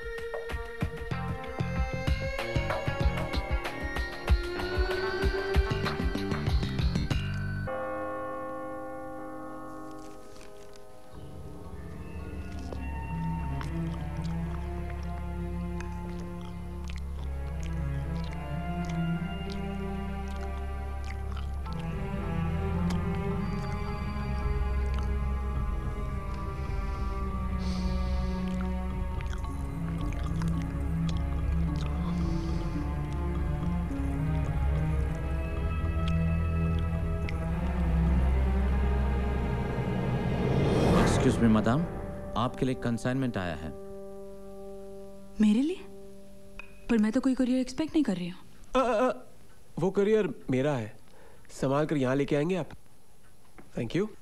F: एक्सक्यूज मी मैडम, आपके लिए कंसाइनमेंट आया है।
D: मेरे लिए? पर मैं तो कोई कुरियर एक्सपेक्ट नहीं कर रही हूँ।
C: आ, आ, वो कुरियर मेरा है, संभाल कर यहाँ लेके आएंगे आप? Thank you.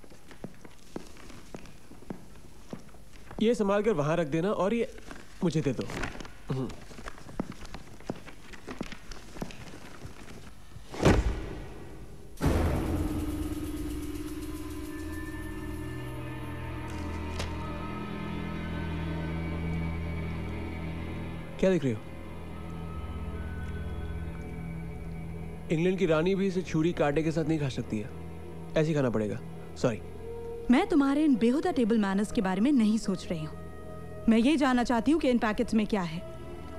C: ये संभाल कर वहां रख देना और ये मुझे दे दो। क्या देख रही हो? इंग्लैंड की रानी भी इसे छुरी कांटे के साथ नहीं खा सकती है, ऐसे ही खाना पड़ेगा। सॉरी।
D: मैं तुम्हारे इन बेहुदा टेबल मैनर्स के बारे में नहीं सोच रही हूँ। मैं ये जानना चाहती हूँ कि इन पैकेट्स में क्या है।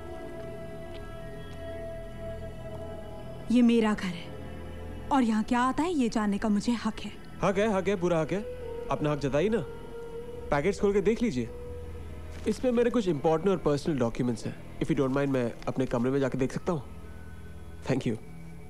D: ये मेरा घर है और यहाँ क्या आता है ये जानने का मुझे हक है।
C: हक है, हक है, पूरा हक है। अपना हक जताइए ना। पैकेट्स खोल के देख लीजिए, इसमें मेरे कुछ इंपॉर्टेंट और पर्सनल डॉक्यूमेंट्स हैं। इफ यू डोंट माइंड, मैं अपने कमरे में जाके देख सकता हूँ? Thank you.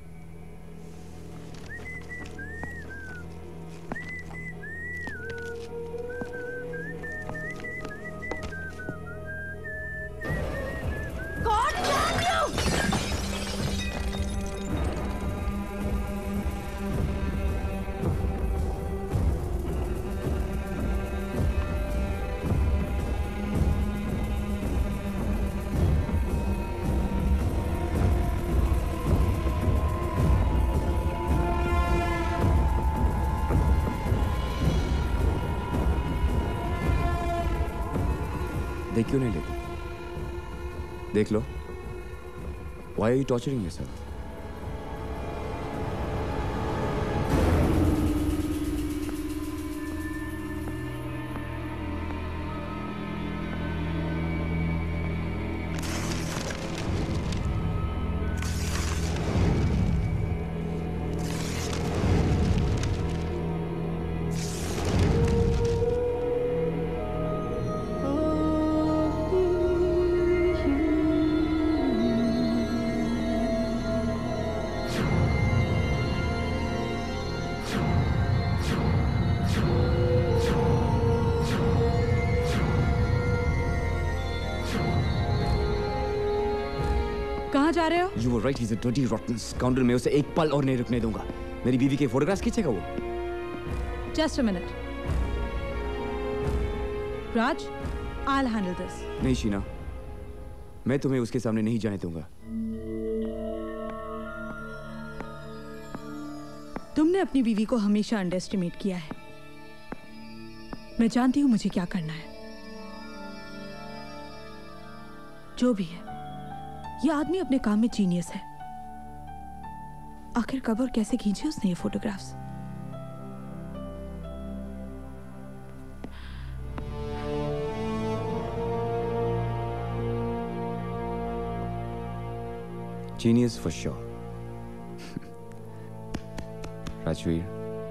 G: देख क्यों नहीं लेती? देख लो। Why are you torturing yourself?
D: कहाँ जा रहे हो?
G: You were right, he's a dirty rotten scoundrel. मैं उसे एक पल और नहीं रुकने दूंगा. मेरी बीवी के फोटोग्राफ्स खींचेगा वो.
D: Just a minute. Raj, I'll handle this.
G: नहीं शीना, मैं तुम्हें उसके सामने नहीं जाने दूंगा.
D: तुमने अपनी बीवी को हमेशा अंडरएस्टिमेट किया है. मैं जानती हूं मुझे क्या करना है. जो भी है, यह आदमी अपने काम में जीनियस है. आखिर कब और कैसे खींचे उसने ये photographs?
G: Genius for sure. Rajveer.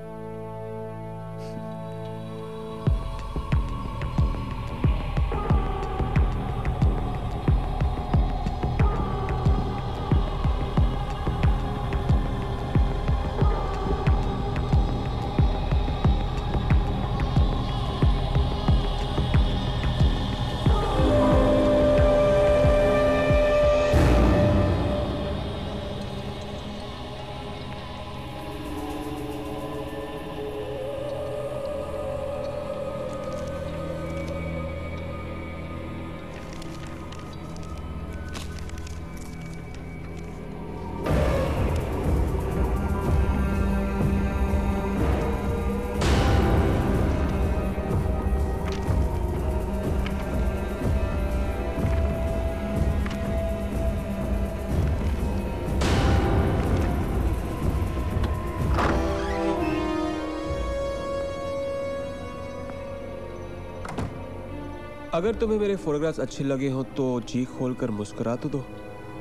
C: अगर तुम्हें मेरे फोटोग्राफ्स अच्छे लगे हो तो जी खोलकर मुस्कुरा तो दो.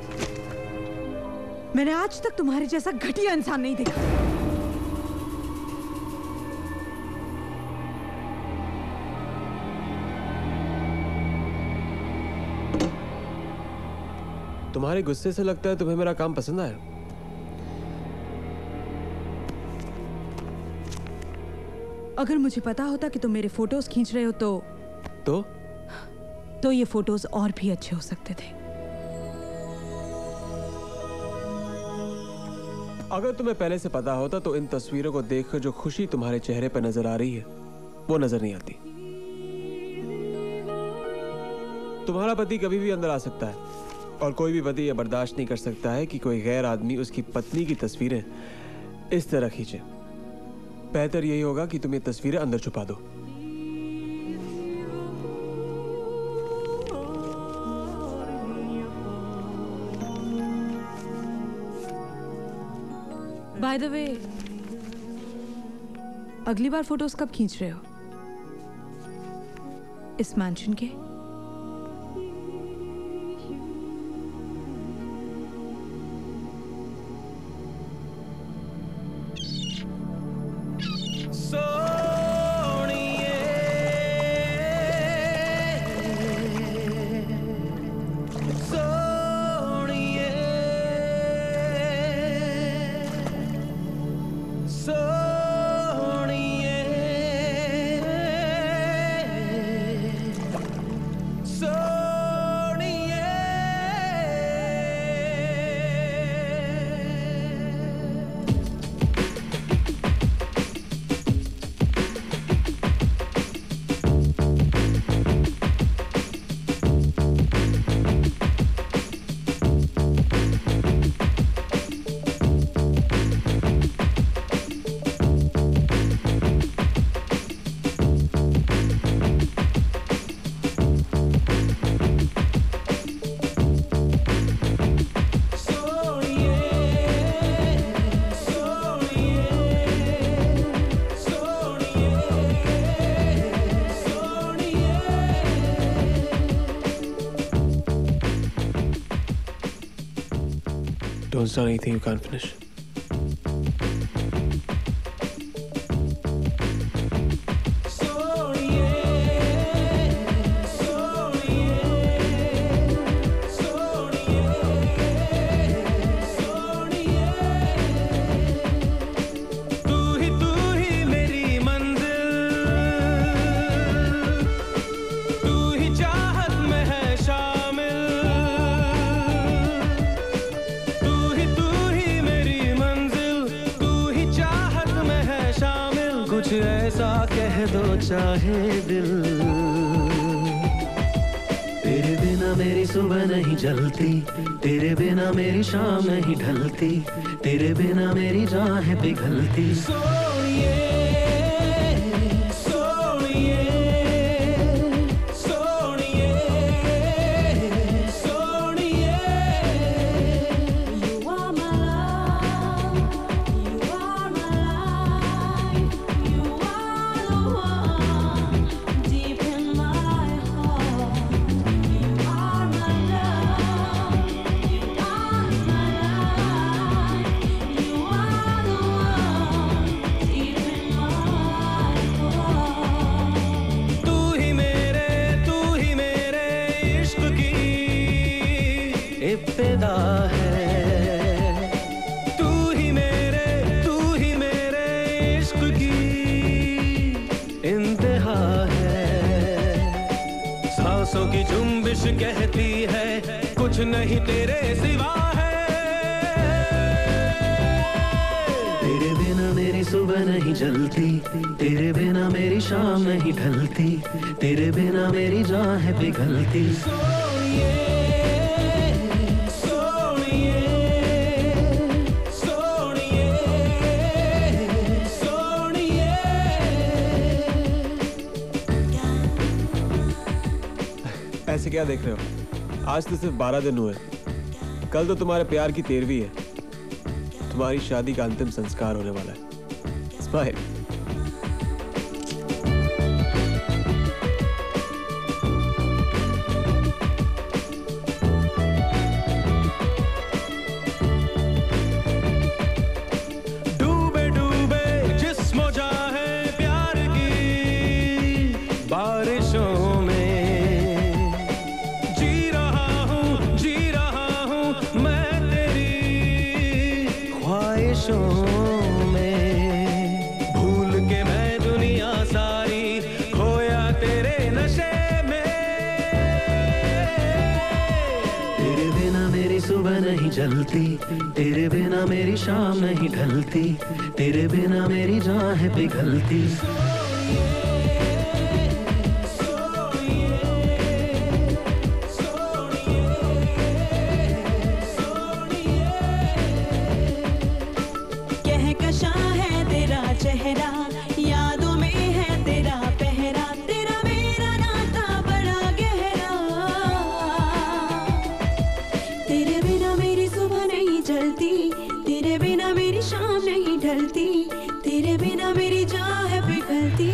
D: मैंने आज तक तुम्हारे जैसा घटिया इंसान नहीं देखा.
C: तुम्हारे गुस्से से लगता है तुम्हें मेरा काम पसंद आया.
D: अगर मुझे पता होता कि तुम मेरे फोटोज खींच रहे हो तो
C: तो
D: तो ये फोटोज और भी अच्छे हो सकते थे.
C: अगर तुम्हें पहले से पता होता तो इन तस्वीरों को देखकर जो खुशी तुम्हारे चेहरे पर नजर आ रही है वो नजर नहीं आती. तुम्हारा पति कभी भी अंदर आ सकता है और कोई भी पति यह बर्दाश्त नहीं कर सकता है कि कोई गैर आदमी उसकी पत्नी की तस्वीरें इस तरह खींचे. बेहतर यही होगा कि तुम ये तस्वीरें अंदर छुपा दो.
D: बाय द वे, अगली बार फोटोज कब खींच रहे हो? इस मैंशन के?
C: Don't start anything you can't finish.
P: दो चाहे दिल। तेरे बिना मेरी सुबह नहीं जलती, तेरे बिना मेरी शाम नहीं ढलती, तेरे बिना मेरी जान है पिघलती। सोनिए सोनिए सोनिए सोनिए। You are my love, you are my life, you are the one deep in my heart. You are my love, you are my life, you are the one deep in my heart. तू ही मेरे तू ही मेरे इश्क की इब्तिदा है, तू ही मेरे तू ही मेरे इश्क की इंतहा है। सांसों की जुम्बिश कहती है कुछ नहीं तेरे सिवा है। तेरे बिना मेरी सुबह नहीं जलती, तेरे बिना मेरी शाम नहीं ढलती, तेरे बिना मेरी जान है पिघलती। सोनिए सोनिए सोनिए सोनिए।
C: ऐसे क्या देख रहे हो? आज तो सिर्फ बारह दिन हुए, कल तो तुम्हारे प्यार की तेरहवीं है। तुम्हारी शादी का अंतिम संस्कार होने वाला है। स्माइल।
P: डूबे डूबे जिस्मो चाहे प्यार की बारिशों में, जी रहा हूँ जी रहा हूँ मैं तेरी ख्वाहिशों में। भूल के मैं दुनिया सारी खोया तेरे नशे में। तेरे बिना मेरी सुबह नहीं जलती, तेरे बिना मेरी शाम नहीं ढलती, तेरे बिना मेरी जान है पिघलती।
Q: कहकशा है तेरा चेहरा, यादों में है तेरा पहरा, तेरा मेरा नाता बड़ा गहरा। तेरे बिना मेरी सुबह नहीं जलती, तेरे बिना मेरी शाम नहीं ढलती, तेरे बिना मेरी जान है पिघलती।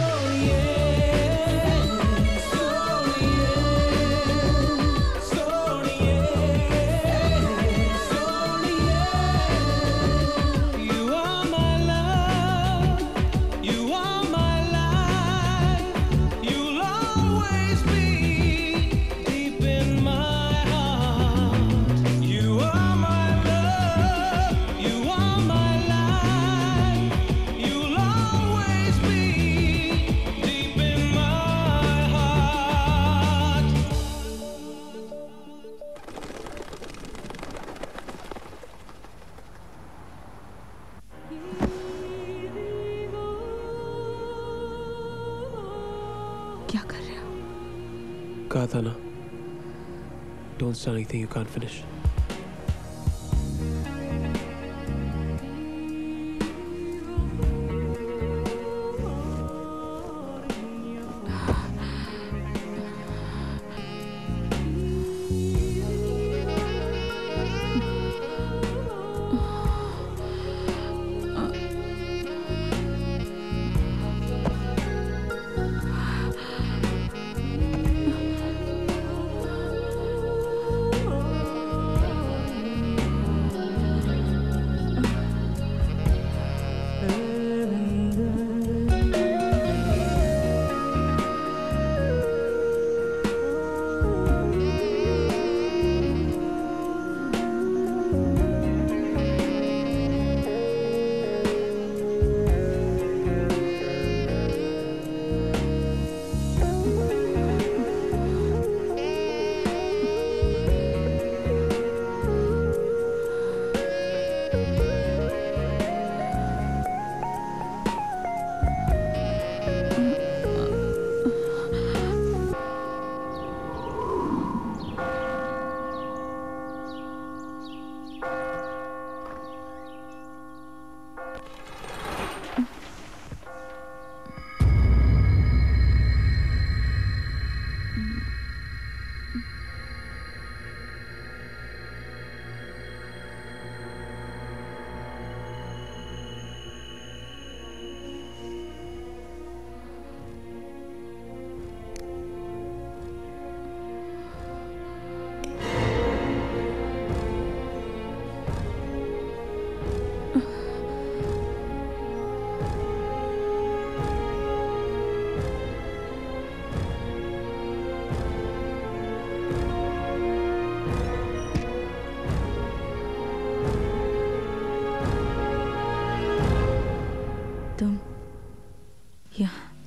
P: You are my love, you are my life, you'll always be deep in my heart. You are my love, you are my life, you'll always be deep in my heart.
B: क्या कर रहे हो?
C: कहा था ना, don't start anything you can't finish.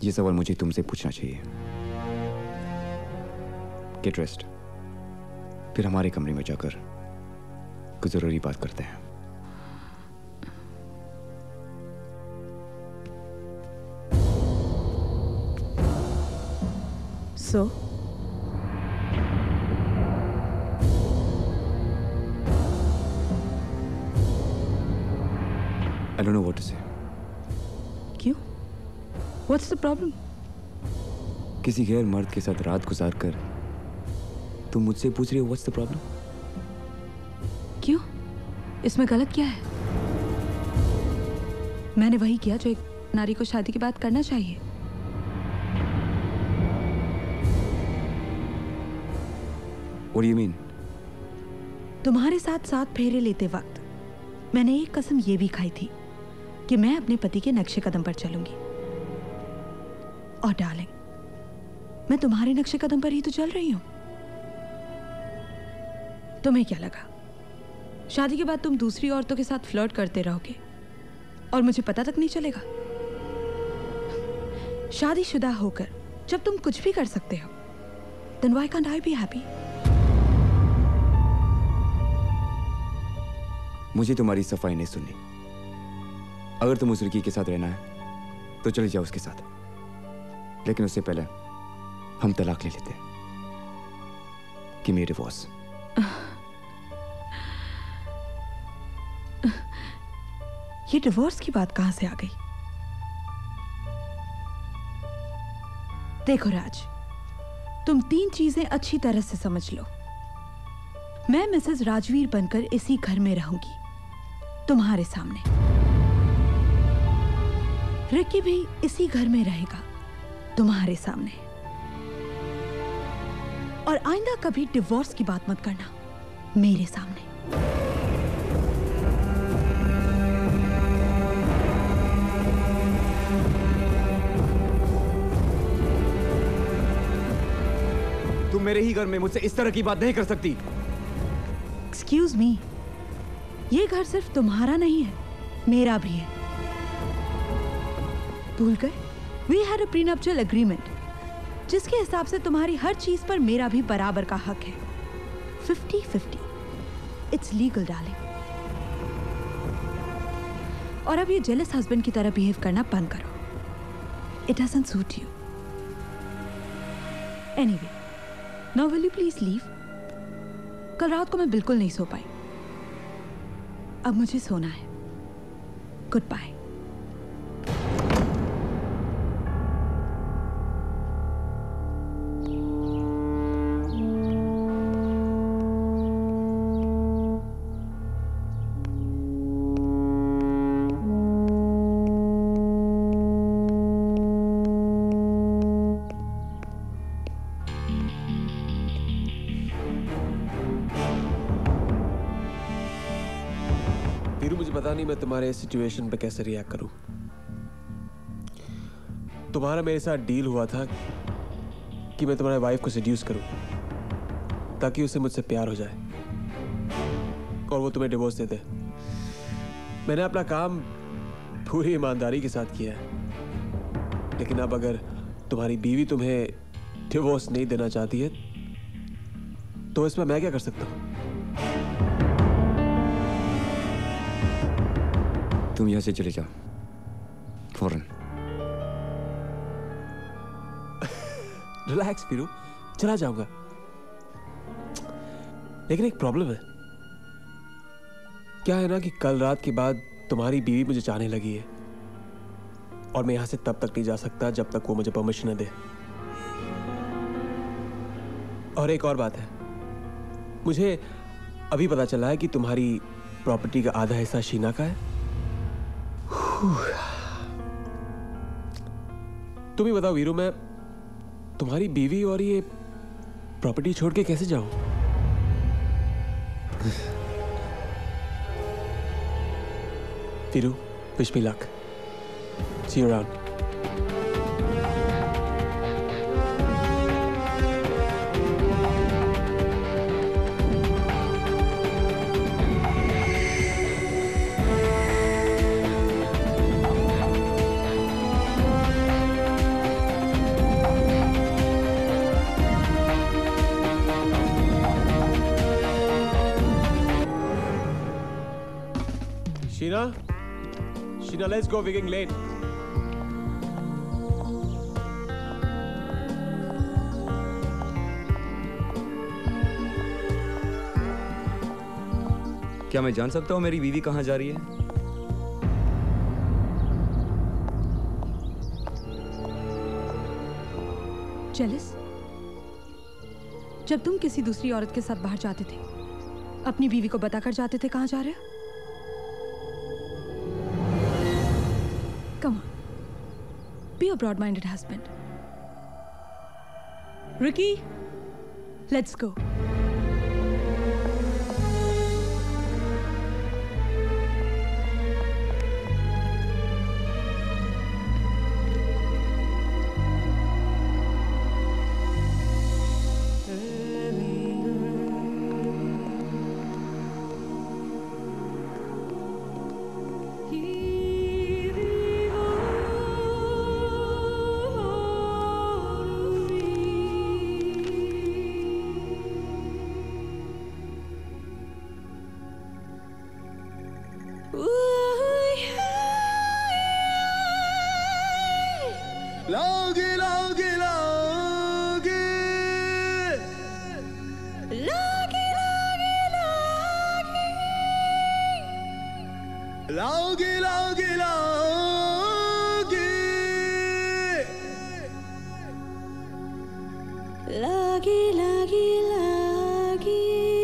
G: ये सवाल मुझे तुमसे पूछना चाहिए। गेट रेस्ट, फिर हमारे कमरे में जाकर कुछ जरूरी बात करते हैं।
D: So?
G: I don't know what to say.
D: क्यों? What's the problem?
G: किसी गैर मर्द के साथ रात गुजार कर तुम मुझसे पूछ रही हो व्हाट्स द प्रॉब्लम?
D: क्यों? इसमें गलत क्या है? मैंने वही किया जो एक नारी को शादी के बाद करना चाहिए।
G: What do you mean?
D: तुम्हारे साथ साथ फेरे लेते वक्त मैंने एक कसम ये भी खाई थी कि मैं अपने पति के नक्शे कदम पर चलूंगी। और डार्लिंग, मैं तुम्हारे नक्शे कदम पर ही तो चल रही हूं। तुम्हें क्या लगा शादी के बाद तुम दूसरी औरतों के साथ फ्लर्ट करते रहोगे और मुझे पता तक नहीं चलेगा? शादीशुदा होकर जब तुम कुछ भी कर सकते हो, then why can't I be happy?
G: मुझे तुम्हारी सफाई नहीं सुननी। अगर तुम उस लड़की के साथ रहना है तो चले जाओ उसके साथ, लेकिन उससे पहले हम तलाक ले लेते हैं। Give me a divorce.
D: ये डिवोर्स की बात कहां से आ गई? देखो राज, तुम तीन चीजें अच्छी तरह से समझ लो। मैं मिसेस राजवीर बनकर इसी घर में रहूंगी तुम्हारे सामने। रिकी भी इसी घर में रहेगा तुम्हारे सामने। और आइंदा कभी डिवोर्स की बात मत करना मेरे सामने।
G: तुम मेरे ही घर में मुझसे इस तरह की बात नहीं कर सकती।
D: एक्सक्यूज मी, ये घर सिर्फ तुम्हारा नहीं है, मेरा भी है। भूल गए? We had a prenuptial agreement जिसके हिसाब से तुम्हारी हर चीज पर मेरा भी बराबर का हक है। Fifty fifty. It's legal darling. और अब ये जेलस हस्बैंड की तरह बिहेव करना बंद करो। It doesn't suit you. Anyway, now will you please leave? कल रात को मैं बिल्कुल नहीं सो पाई। अब मुझे सोना है। Good bye.
C: वीरू, मुझे पता नहीं मैं तुम्हारे इस सिचुएशन पे कैसे रिएक्ट करूं। तुम्हारा मेरे साथ डील हुआ था कि मैं तुम्हारे वाइफ को सेड्यूस करूं ताकि उसे मुझसे प्यार हो जाए और वो तुम्हें डिवोर्स दे दे। मैंने अपना काम पूरी ईमानदारी के साथ किया है, लेकिन अब अगर तुम्हारी बीवी तुम्हें डिवोर्स नहीं देना चाहती है तो इसमें मैं क्या कर सकता हूं?
G: तुम यहां से चले जाओ फौरन।
C: रिलैक्स वीरू, चला जाऊंगा, लेकिन एक प्रॉब्लम है। क्या है ना कि कल रात के बाद तुम्हारी बीवी मुझे चाहने लगी है और मैं यहां से तब तक नहीं जा सकता जब तक वो मुझे परमिशन न दे। और एक और बात है, मुझे अभी पता चला है कि तुम्हारी प्रॉपर्टी का आधा हिस्सा शीना का है। तुम ही बताओ वीरू, मैं तुम्हारी बीवी और ये प्रॉपर्टी छोड़ के कैसे जाऊं? Viru, wish me luck. See you around. Sheena? Sheena, let's go. We're getting late.
G: क्या मैं जान सकता हूँ मेरी बीवी कहाँ जा रही है?
D: जेलस? जब तुम किसी दूसरी औरत के साथ बाहर जाते थे, अपनी बीवी को बताकर जाते थे कहाँ जा रहे हो? Come on. Be a broad-minded husband. Ricky, let's go.
O: लाओगे लाओगे लाओगे
P: लागे लागे लागे
O: लाओगे लाओगे लाओगे
Q: लागे लागे लागे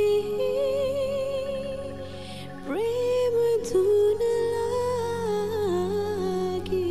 Q: प्रेम धुन लागे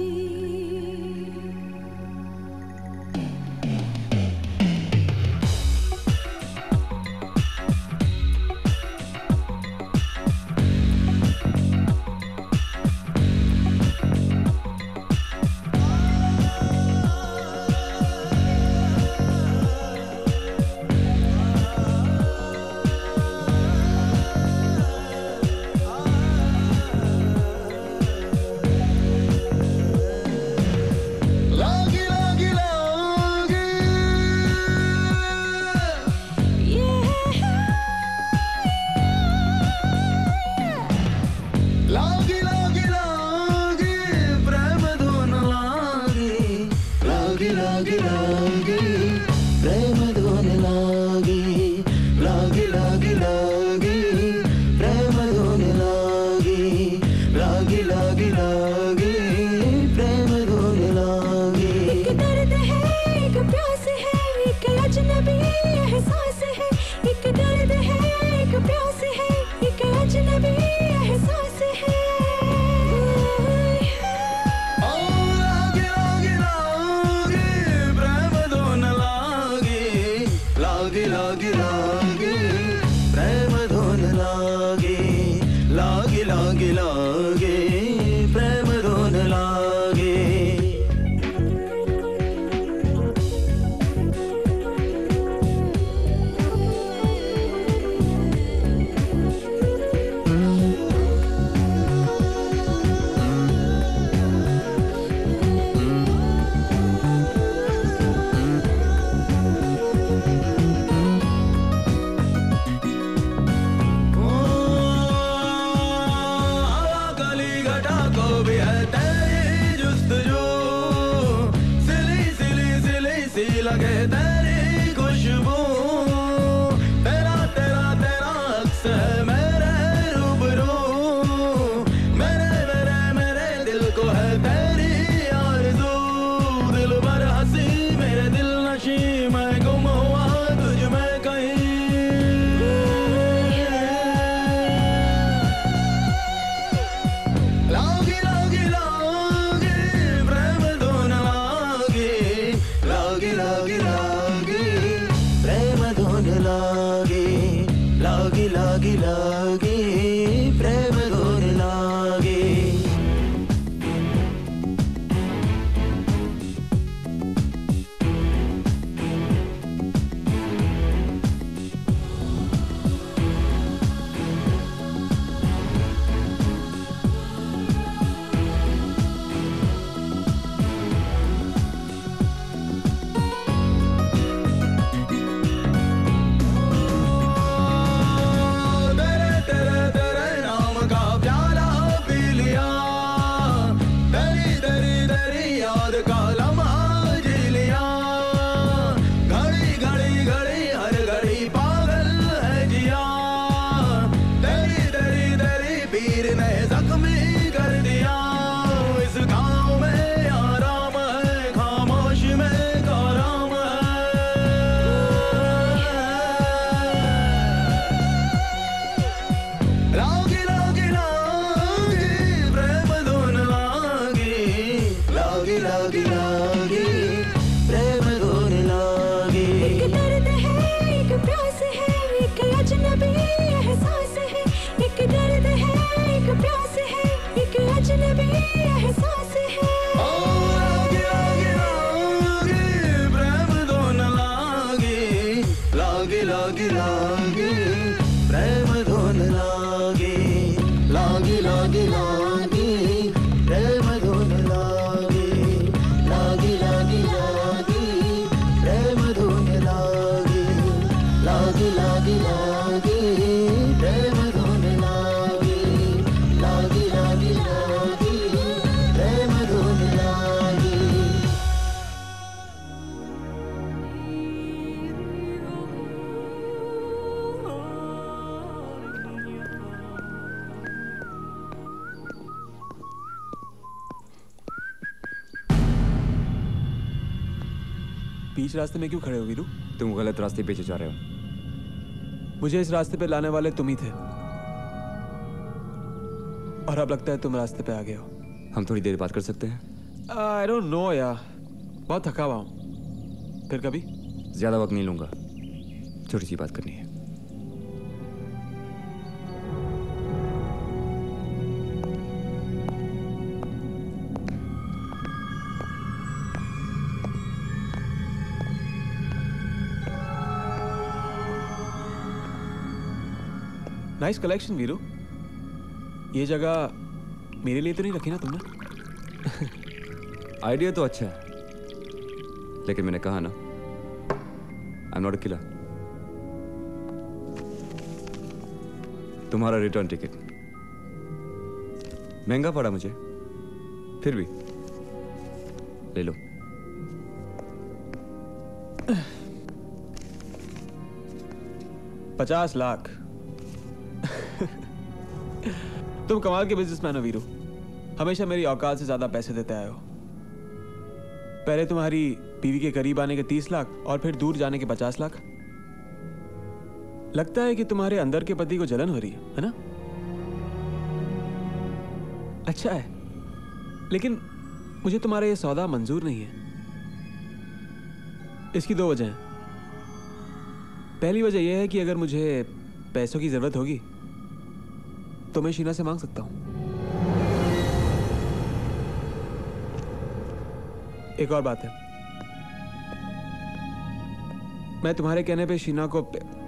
C: बीच रास्ते में क्यों खड़े हो वीरू?
G: तुम गलत रास्ते पे जा रहे हो।
C: मुझे इस रास्ते पे लाने वाले तुम ही थे और अब लगता है तुम रास्ते पे आ गए हो।
G: हम थोड़ी देर बात कर सकते हैं?
C: आई डोंट नो यार, बहुत थका हुआ हूँ। फिर कभी?
G: ज्यादा वक्त नहीं लूंगा, छोटी सी बात करनी है।
C: Nice collection Viru. ये जगह मेरे लिए तो नहीं रखी ना तुमने?
G: आइडिया तो अच्छा है, लेकिन मैंने कहा ना, I am not a killer. तुम्हारा रिटर्न टिकट महंगा पड़ा मुझे, फिर भी ले लो।
C: पचास लाख। तुम कमाल के बिजनेसमैन हो वीरू, हमेशा मेरी औकात से ज्यादा पैसे देते आए हो। पहले तुम्हारी बीवी के करीब आने के तीस लाख और फिर दूर जाने के पचास लाख। लगता है कि तुम्हारे अंदर के पति को जलन हो रही है, है ना? अच्छा है, लेकिन मुझे तुम्हारा यह सौदा मंजूर नहीं है। इसकी दो वजह हैं। पहली वजह यह है कि अगर मुझे पैसों की जरूरत होगी तो मैं शीना से मांग सकता हूं। एक और बात है, मैं तुम्हारे कहने पे शीना को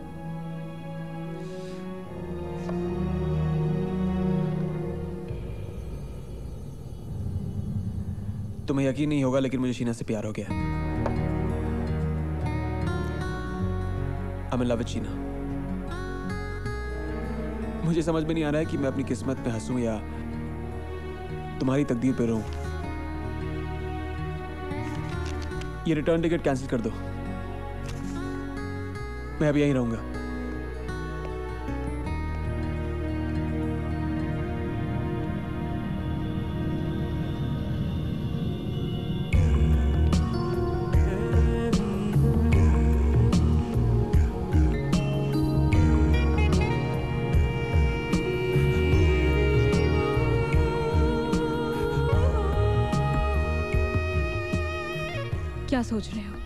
C: तुम्हें यकीन नहीं होगा, लेकिन मुझे शीना से प्यार हो गया है। I'm in love with Sheena. मुझे समझ में नहीं आ रहा है कि मैं अपनी किस्मत पे हंसूं या तुम्हारी तकदीर पे रोऊं। ये रिटर्न टिकट कैंसिल कर दो, मैं अब यहीं रहूंगा।
D: क्या सोच रहे हो?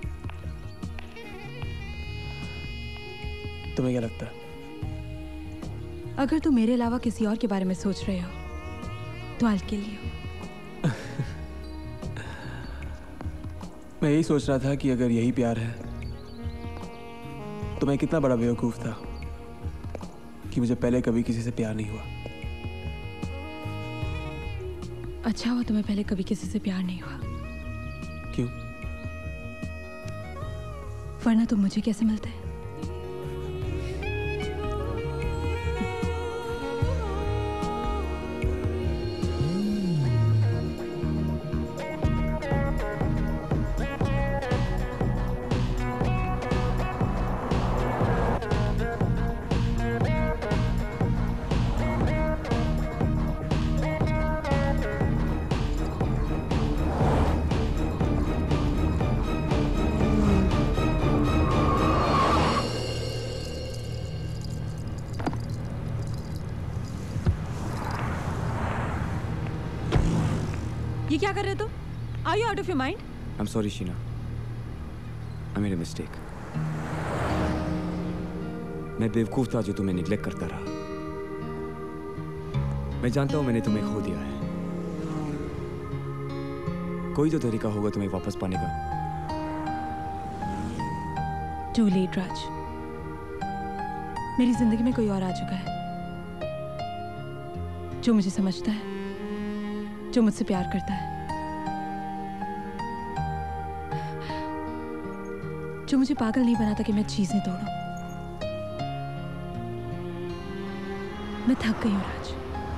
C: तुम्हें क्या लगता है?
D: अगर तुम मेरे अलावा किसी और के बारे में सोच रहे हो तो हाल के लिए हो।
C: मैं यही सोच रहा था कि अगर यही प्यार है तो मैं कितना बड़ा बेवकूफ था कि मुझे पहले कभी किसी से प्यार नहीं हुआ।
D: अच्छा हुआ तुम्हें पहले कभी किसी से प्यार नहीं हुआ।
C: क्यों?
D: वरना तुम मुझे कैसे मिलते? ये क्या कर रहे हो तुम? Are you out of your mind?
G: I'm sorry, Sheena. I made a mistake। मैं बेवकूफ था जो तुम्हें निग्लेक्ट करता रहा। मैं जानता हूं मैंने तुम्हें खो दिया है। कोई तो तरीका होगा तुम्हें वापस पाने का।
D: Too late, राज। मेरी जिंदगी में कोई और आ चुका है जो मुझे समझता है, जो मुझसे प्यार करता है, जो मुझे पागल नहीं बनाता कि मैं चीजें तोड़ूं। मैं थक गई हूं राज,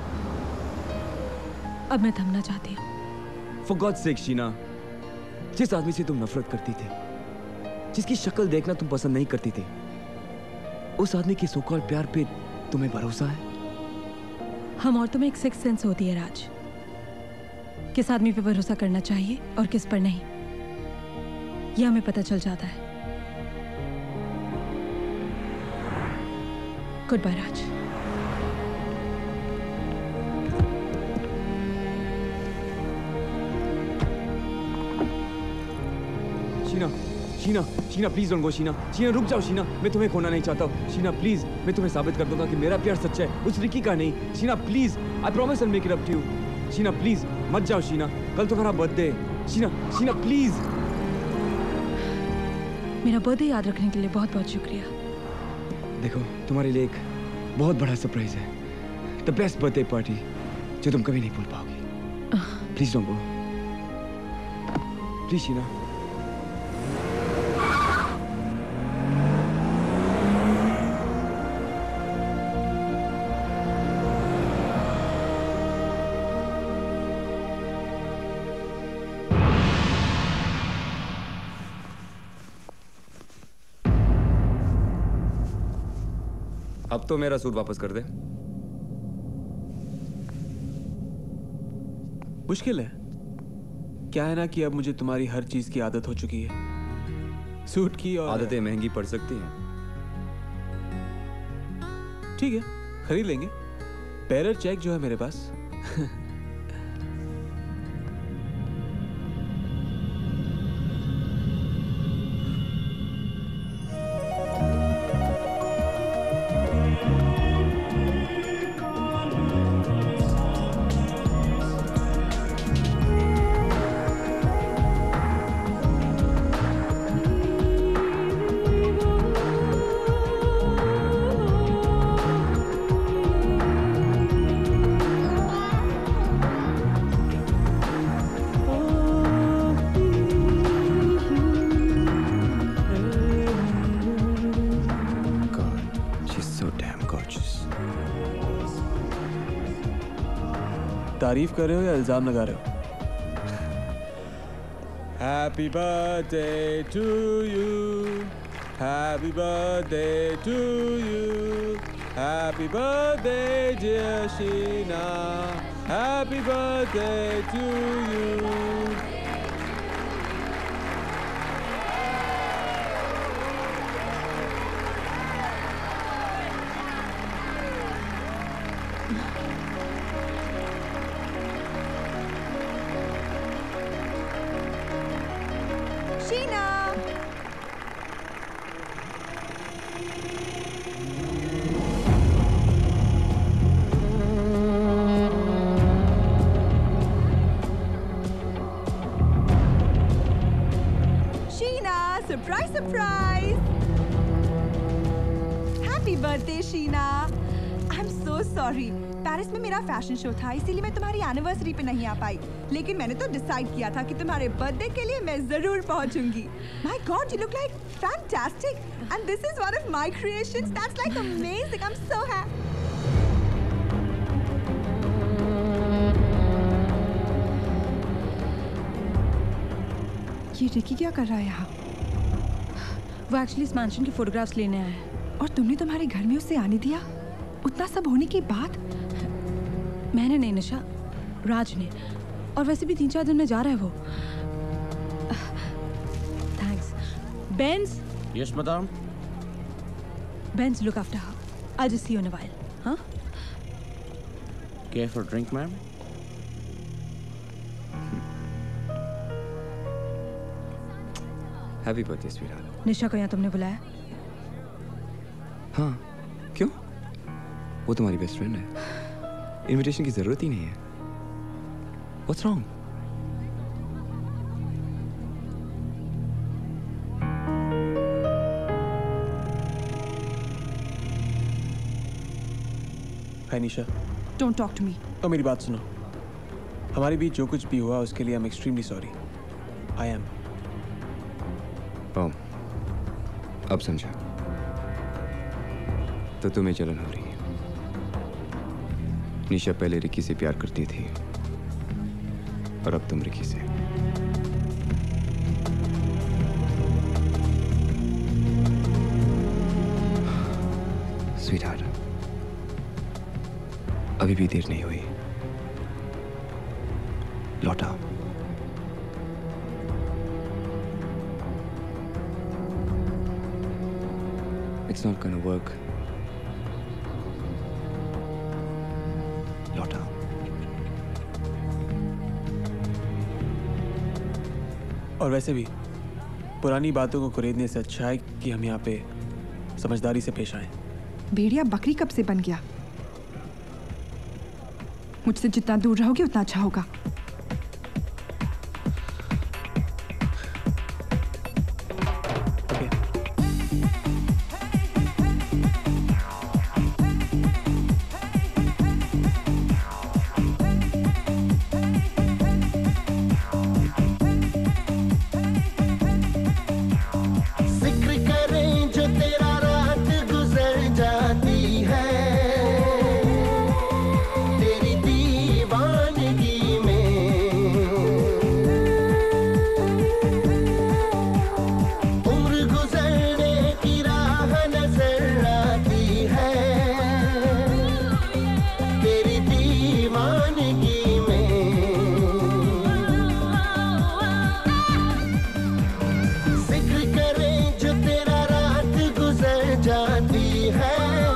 D: अब मैं थमना चाहती हूं।
G: For God's sake, शीना, जिस आदमी से तुम नफरत करती थी, जिसकी शक्ल देखना तुम पसंद नहीं करती थी, उस आदमी के सो कॉल्ड प्यार पे तुम्हें भरोसा है?
D: हम औरतों में एक सिक्स सेंस होती है राज, किस आदमी पे भरोसा करना चाहिए और किस पर नहीं। ये हमें पता चल जाता है। Goodbye Raj.
G: Sheena, Sheena, Sheena please don't go. Sheena, Sheena रुक जाओ। शीना, मैं तुम्हें खोना नहीं चाहता हूँ। शीना प्लीज, मैं तुम्हें साबित कर दूंगा कि मेरा प्यार सच्चा है, उस रिकी का नहीं। Sheena please, I promise I make it up to you. Sheena please मत जाओ। शीना, कल तुम्हारा बर्थडे है। Sheena, Sheena please.
D: मेरा बर्थडे याद रखने के लिए बहुत बहुत शुक्रिया।
G: देखो, तुम्हारे लिए एक बहुत बड़ा सरप्राइज है, द बेस्ट बर्थडे पार्टी जो तुम कभी नहीं भूल पाओगी। Please don't go, please Sheena. अब तो मेरा सूट वापस कर दे।
C: मुश्किल है। क्या है ना कि अब मुझे तुम्हारी हर चीज की आदत हो चुकी है, सूट की। और
G: आदतें महंगी पड़ सकती हैं।
C: ठीक है, खरीद लेंगे। पेरर चेक जो है मेरे पास। तारीफ कर रहे हो या इल्जाम लगा रहे हो? Happy birthday to you, happy birthday to you, happy birthday dear Sheena, happy birthday to you.
R: Surprise surprise, happy birthday Sheena. I am so sorry, Paris में मेरा फैशन शो था, इसीलिए मैं तुम्हारी एनिवर्सरी पे नहीं आ पाई। लेकिन मैंने तो डिसाइड किया था कि तुम्हारे बर्थडे के लिए मैं जरूर पहुंचूंगी। My god, you look like fantastic and this is one of my creations. That's like amazing, I am so happy. ये रिकी क्या कर रहा है यहाँ?
D: वो एक्चुअली इस मैंशन की फोटोग्राफ्स लेने आया है।
R: और तुमने तुम्हारे घर में उसे आने दिया? उतना सब होने के बाद?
D: मैंने नहीं निशा, राज ने। और वैसे भी तीन चार दिन में जा रहा है वो। Thanks. Benz.
F: Yes madam.
D: Benz, look after her. I just see you in a while. हाँ?
F: Care for drink ma'am?
G: Happy birthday sweetheart.
D: Nisha को यहाँ तुमने बुलाया?
G: हाँ, क्यों? वो तुम्हारी बेस्ट फ्रेंड है, इनविटेशन की जरूरत ही नहीं है। What's wrong?
C: Hi Nisha.
R: Don't talk to me.
C: तो मेरी बात सुनो। हमारे बीच जो कुछ भी हुआ उसके लिए I'm extremely sorry. I am.
G: ओम, अब समझा। तो तुम्हें जलन हो रही है। निशा पहले रिकी से प्यार करती थी और अब तुम रिकी से। स्वीटहार्ट, अभी भी देर नहीं हुई, लौट आओ। It's not gonna work.
J: लौटा।
C: और वैसे भी पुरानी बातों को कुरेदने से अच्छा है कि हम यहाँ पे समझदारी से पेश आए।
R: भेड़िया बकरी कब से बन गया? मुझसे जितना दूर रहोगे उतना अच्छा होगा।
P: जिक्र करें जो तेरा रात गुजर जाती है तेरी दीवानगी में, उम्र गुजरने की राह नजर आती है तेरी दीवानगी में। जिक्र करें जो तेरा रात गुजर जाती है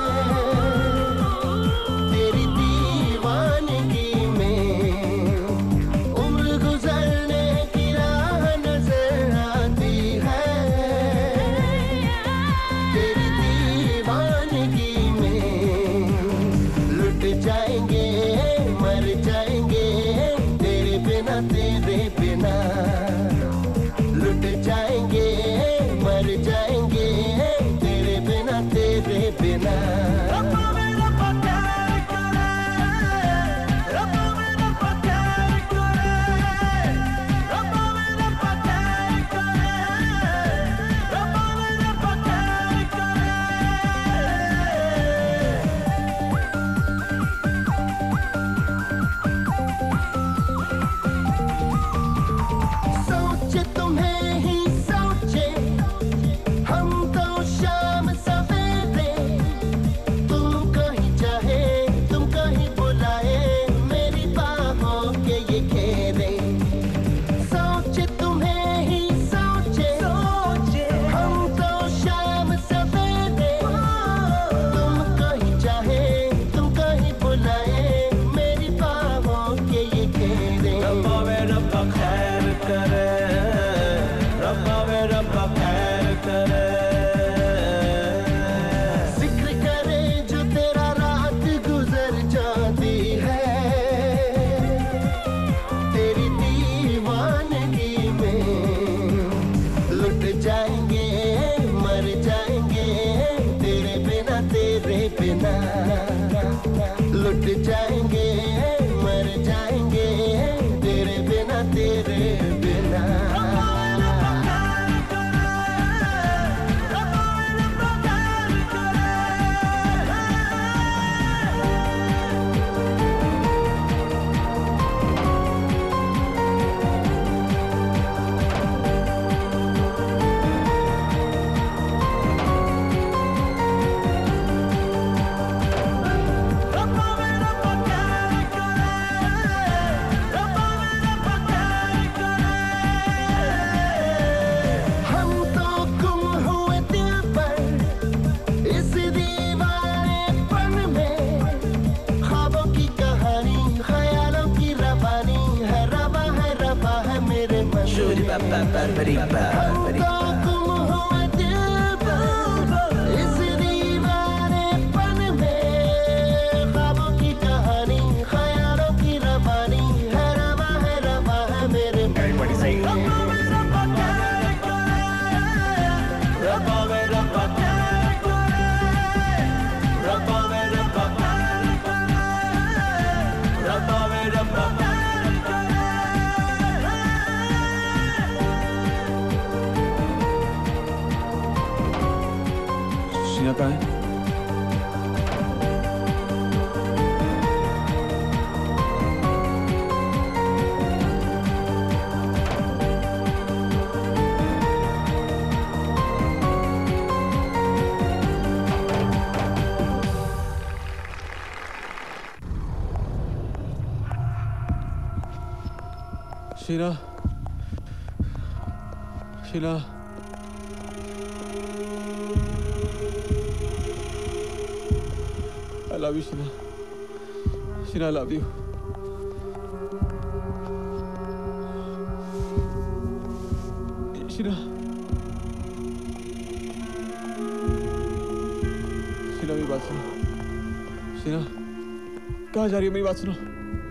P: तेरी दीवानगी में, उम्र गुजरने की राह नजर आती है तेरी दीवानगी में। लुट जाएंगे मर जाएंगे तेरे बिना तेरे बिना, लुट जाएंगे मर जाएंगे तेरे बिना तेरे बिना। सोचे तुम्हें ही सोचे हम तो शाम सवेरे, तुम कहीं चाहे तुम कहीं बुलाए मेरी बाहों के ये घेरे। सोचे तुम्हें ही सोचे हम तो शाम सवेरे, तुम कहीं चाहे तुम कहीं बुलाए मेरी बाहों के ये घेरे। रब्बा वे रब्बा खैर करे, रब्बा वे रब्बा खैर करे। जिक्र करे जो तेरा रात गुजर जाती है तेरी दीवानगी में, लुट जाएंगे मर जाएंगे तेरे बिना तेरे बिना, लुट जाएंगे मर जाएंगे तेरे बिना तेरे बिना। हम तो गुम हुए दिल पर इस दीवानेपन में, ख्वाबों की कहानी ख्यालों की रवानी है, रवा है रवा है मेरे मन में। हम तो गुम हुए दिल पर इस दीवानेपन में, ख्वाबों की कहानी ख्यालों की रवानी है, रवा है रवा है मेरे मन में। रब्बा वे रब्बा खैर करे, रब्बा वे रब्बा खैर करे, रब्बा वे रब्बा खैर करे।
C: शीना कहाँ है? Sheena, Sheena, I love you, Sheena. Sheena, I love you. Sheena. Sheena, मेरी बात सुनो. Sheena, कहाँ जा रही हो? मेरी बात सुनो.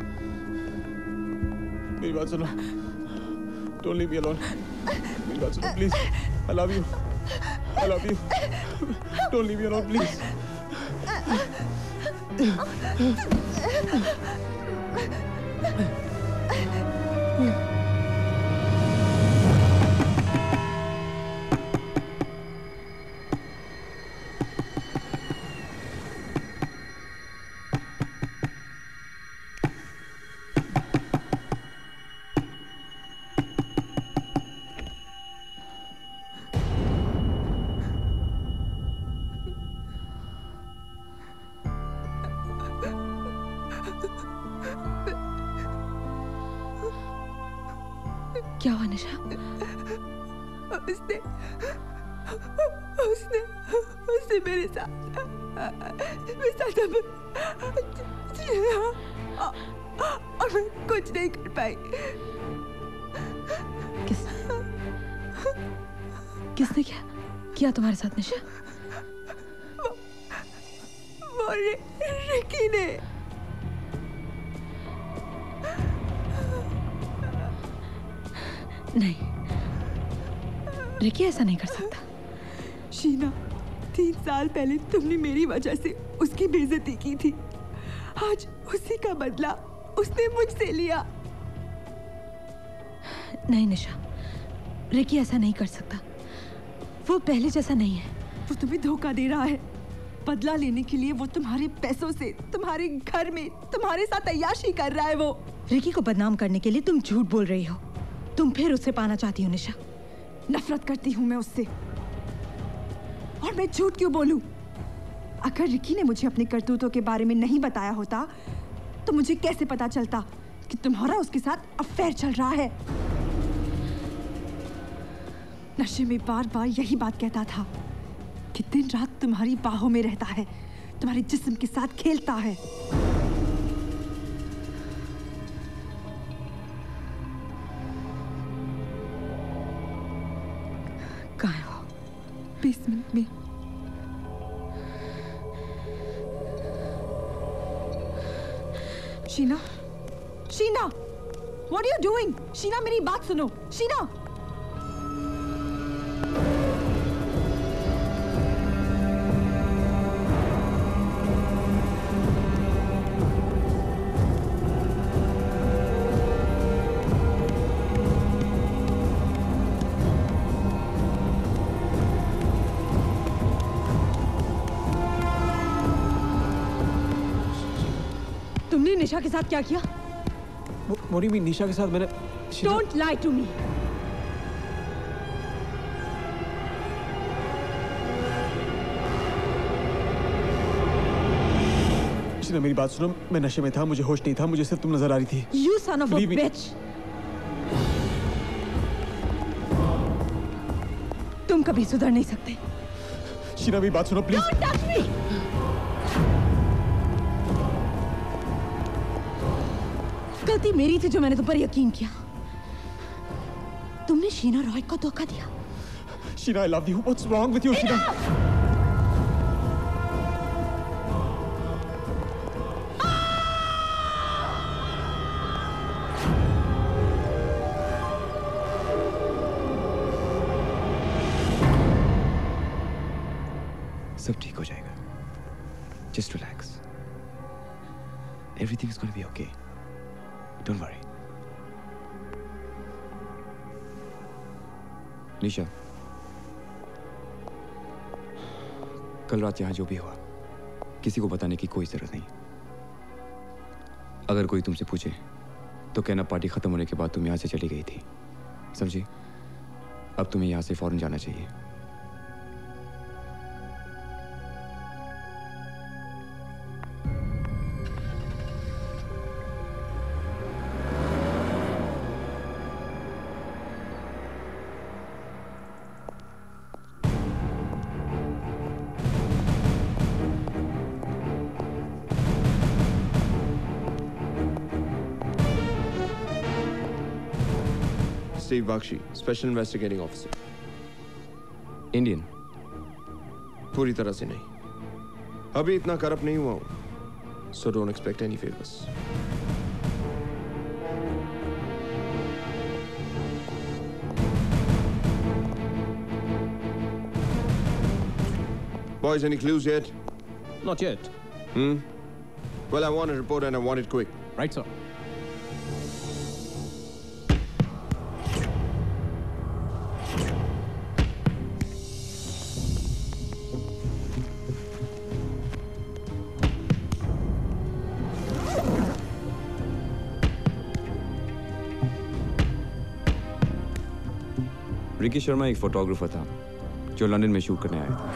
C: मेरी बात सुनो. Don't leave me alone. मेरी बात सुनो, please. I love you. I love you. Don't leave me alone, please.
D: क्या हुआ निशा?
R: उसने उसने उसने मेरे साथ मेरे साथ अब और मैं कुछ नहीं कर पाई.
D: किस किसने क्या किया तुम्हारे साथ निशा?
R: वो, वो रि, रिकी ने.
D: नहीं, रिकी ऐसा नहीं कर सकता.
R: शीना, तीन साल पहले तुमने मेरी वजह से उसकी बेइज्जती की थी. आज उसी का बदला उसने मुझसे लिया.
D: नहीं निशा, रिकी ऐसा नहीं कर सकता. वो पहले जैसा नहीं है.
R: वो तुम्हें धोखा दे रहा है. बदला लेने के लिए वो तुम्हारे पैसों से तुम्हारे घर में तुम्हारे साथ अय्याशी कर रहा है. वो
D: रिकी को बदनाम करने के लिए तुम झूठ बोल रही हो. तुम फिर उससे पाना चाहती हो निशा.
R: नफरत करती हूँ मैं उससे. और मैं झूठ क्यों बोलूं? अगर रिकी ने मुझे अपने करतूतों के बारे में नहीं बताया होता तो मुझे कैसे पता चलता कि तुम्हारा उसके साथ अफेयर चल रहा है. नशे में बार बार यही बात कहता था कि दिन रात तुम्हारी बाहों में रहता है, तुम्हारे जिस्म के साथ खेलता है.
D: कहाँ है वो?
R: बेसमेंट में. Sheena, Sheena, what are you doing? Sheena, मेरी बात सुनो. शीना.
D: तुमने निशा के साथ क्या किया?
C: मोरी मी निशा के साथ मैंने.
D: Don't lie to me.
C: Sheena, मेरी बात सुनो. मैं नशे में था, मुझे होश नहीं था, मुझे सिर्फ तुम नजर आ रही थी.
D: You son of a bitch. तुम कभी सुधर नहीं सकते.
C: शीना, मेरी बात सुनो प्लीज.
D: Don't touch me. गलती मेरी थी जो मैंने तुम पर यकीन किया. तुमने शीना रॉय को धोखा दिया.
C: Sheena, I love you. What's wrong with you, Sheena?
G: सब ठीक हो जाएगा. Just relax. Everything is going to be okay. Don't worry. निशा, कल रात यहां जो भी हुआ किसी को बताने की कोई जरूरत नहीं. अगर कोई तुमसे पूछे तो कहना पार्टी खत्म होने के बाद तुम यहां से चली गई थी. समझी? अब तुम्हें यहां से फौरन जाना चाहिए.
S: Steve Bakshi, Special Investigating Officer.
G: Indian?
S: पूरी तरह से नहीं. अभी इतना करप्ट नहीं हुआ हूं. So don't expect any favors. Boys, any clues yet?
M: Not yet.
S: Hmm? Well, I want a report and I want it quick.
M: Right, sir.
G: Ricky Sharma एक फोटोग्राफर था जो लंदन में शूट करने आया था.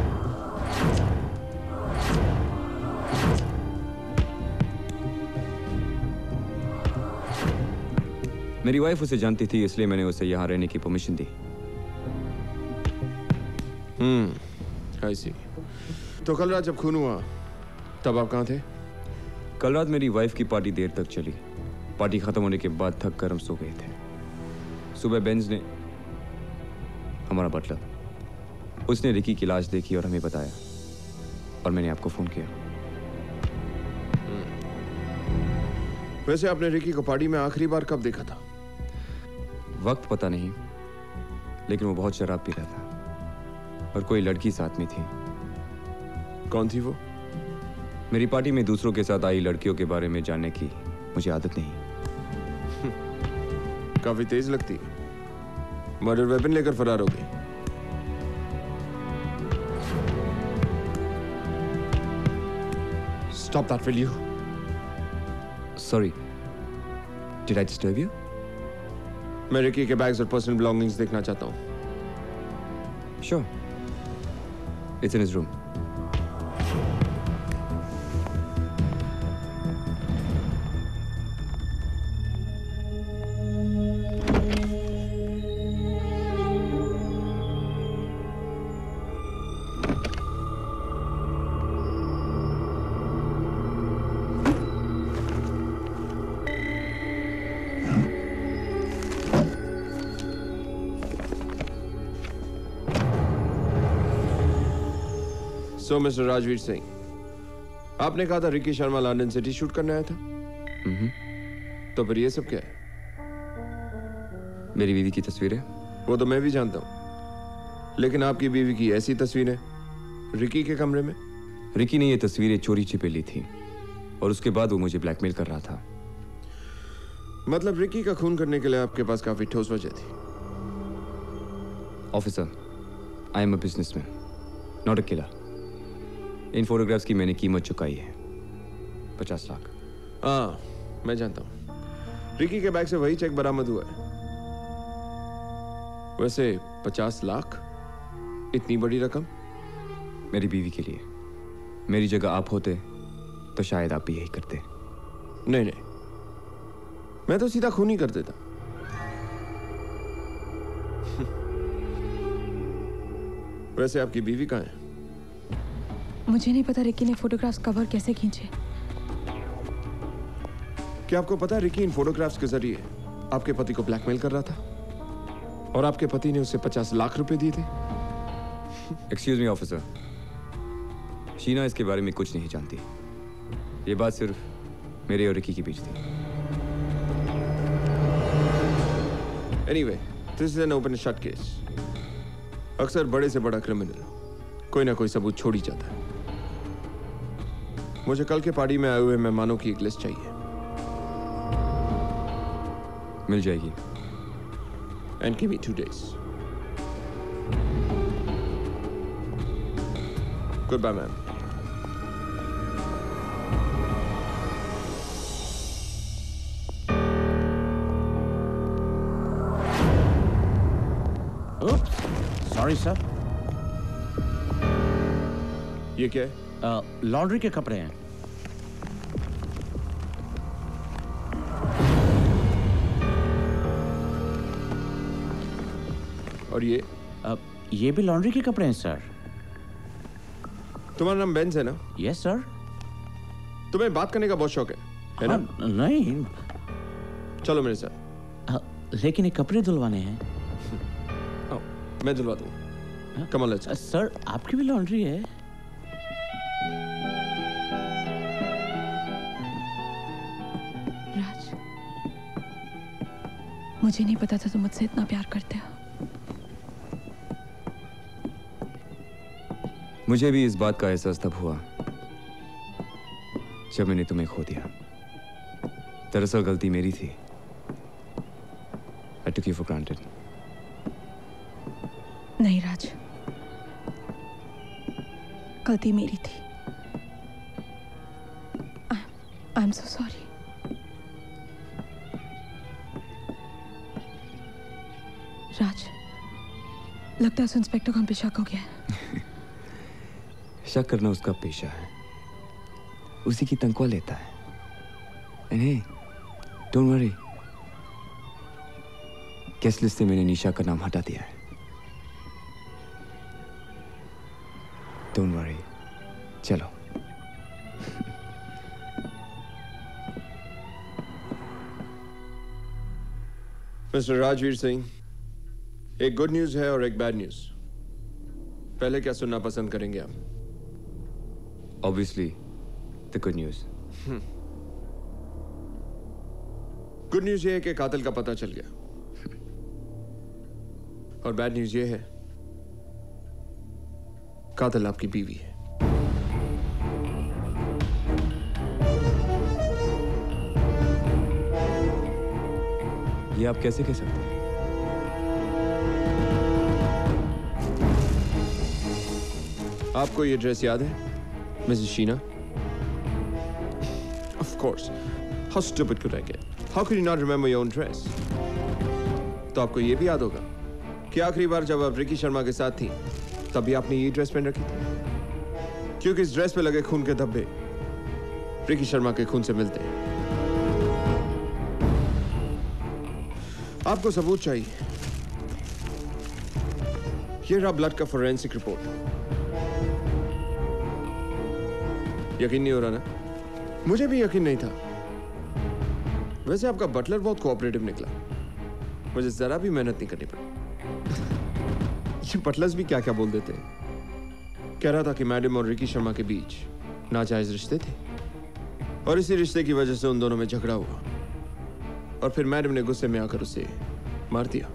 G: मेरी वाइफ उसे जानती थी, इसलिए मैंने उसे यहाँ रहने की परमिशन दी.
S: Hmm, I see. तो कल रात जब खून हुआ, तब आप कहाँ थे?
G: कल रात मेरी वाइफ की पार्टी देर तक चली. पार्टी खत्म होने के बाद थक कर हम सो गए थे. सुबह बेंज ने, हमारा बटलर, उसने रिकी की लाश देखी और हमें बताया, और मैंने आपको फोन किया.
S: वैसे आपने रिकी को पार्टी में आखिरी बार कब देखा था?
G: वक्त पता नहीं, लेकिन वो बहुत शराब पी रहा था और कोई लड़की साथ में थी.
S: कौन थी वो?
G: मेरी पार्टी में दूसरों के साथ आई लड़कियों के बारे में जानने की मुझे आदत नहीं.
S: काफी तेज लगती है. मर्डर वेपन लेकर फरार हो गई. Stop that, will you?
G: Sorry. Did I disturb you?
S: मैं रिकी के बैग्स और पर्सनल बिलोंगिंग्स देखना चाहता हूँ.
G: Sure. It's in his room.
S: So, mister Rajveer Singh, आपने कहा था Ricky Sharma London city shoot करने आया था?
G: हम्म.
S: तो फिर ये सब क्या है?
G: मेरी बीवी की तस्वीरें?
S: वो तो मैं भी जानता हूँ, लेकिन आपकी बीवी की ऐसी तस्वीरें रिकी के कमरे में?
G: रिकी ने ये तस्वीरें चोरी छिपे ली थी और उसके बाद वो मुझे ब्लैकमेल कर रहा था.
S: मतलब रिकी का खून करने के लिए आपके पास काफी ठोस वजह थी.
G: Officer, I am a businessman, not a killer. इन फोटोग्राफ्स की मैंने कीमत चुकाई है, पचास लाख.
S: हाँ, मैं जानता हूँ. रिकी के बैग से वही चेक बरामद हुआ है. वैसे पचास लाख, इतनी बड़ी रकम?
G: मेरी बीवी के लिए. मेरी जगह आप होते तो शायद आप भी यही करते.
S: नहीं नहीं, मैं तो सीधा खून ही कर देता. वैसे आपकी बीवी कहाँ है?
B: मुझे नहीं पता रिकी ने फोटोग्राफ्स कवर कैसे खींचे.
S: क्या आपको पता है रिकी इन फोटोग्राफ्स के जरिए आपके पति को ब्लैकमेल कर रहा था और आपके पति ने उसे पचास लाख रुपए दिए थे?
G: एक्सक्यूज मी ऑफिसर, शीना इसके बारे में कुछ नहीं जानती. ये बात सिर्फ मेरे और रिकी के बीच थी.
S: Anyway, this is an open shut case. अक्सर बड़े से बड़ा क्रिमिनल कोई ना कोई सबूत छोड़ ही जाता है. मुझे कल के पार्टी में आए हुए मेहमानों की एक लिस्ट चाहिए.
G: मिल जाएगी.
S: And give me two days. Goodbye ma'am.
F: Sorry sir.
S: ये क्या है?
F: लॉन्ड्री के कपड़े हैं.
S: और ये?
F: uh, ये भी लॉन्ड्री के कपड़े हैं सर.
S: तुम्हारा नाम बेंज है ना?
F: Yes sir.
S: तुम्हें बात करने का बहुत शौक है, है
F: हाँ,
S: ना?
F: नहीं.
S: चलो मेरे साथ.
F: लेकिन ये कपड़े धुलवाने हैं।
S: आओ, मैं धुलवा दूँ। Come on let's.
F: सर आपकी भी लॉन्ड्री है?
B: राज, मुझे नहीं पता था तुम मुझसे इतना प्यार करते हो।
G: मुझे भी इस बात का एहसास तब हुआ जब मैंने तुम्हें खो दिया। दरअसल गलती मेरी थी। I took you for granted.
B: नहीं राज, गलती मेरी थी। आई एम सो सॉरी। राज, लगता है उस इंस्पेक्टर को हम पे शक हो गया है।
G: शक करना उसका पेशा है, उसी की तनख्वाह लेता है। And hey, don't worry, case list से मैंने निशा का नाम हटा दिया है। Don't worry, चलो।
S: मिस्टर राजवीर सिंह, एक गुड न्यूज है और एक बैड न्यूज। पहले क्या सुनना पसंद करेंगे आप?
G: Obviously, the good news.
S: Good news ये है कि कातिल का पता चल गया, और बैड न्यूज ये है कातिल आपकी बीवी है।
G: ये आप कैसे कह सकते हैं?
S: आपको ये ड्रेस याद है, Mrs Sheena? Of course. How stupid could I get? How could you not remember your own dress? तो आपको ये भी याद होगा कि आखिरी बार जब आप रिकी शर्मा के साथ थी तभी आपने ये ड्रेस पहन रखी थी, क्योंकि इस ड्रेस पे लगे खून के धब्बे रिकी शर्मा के खून से मिलते हैं। आपको सबूत चाहिए। ये रहा ब्लड का फोरेंसिक रिपोर्ट। यकीन नहीं हो रहा ना? मुझे भी यकीन नहीं था। वैसे आपका बटलर बहुत कोऑपरेटिव निकला, मुझे जरा भी मेहनत नहीं करनी पड़ी। ये बटलर्स भी क्या क्या बोल देते हैं। कह रहा था कि मैडम और रिकी शर्मा के बीच नाजायज रिश्ते थे और इसी रिश्ते की वजह से उन दोनों में झगड़ा हुआ और फिर मैडम ने गुस्से में आकर उसे मार दिया।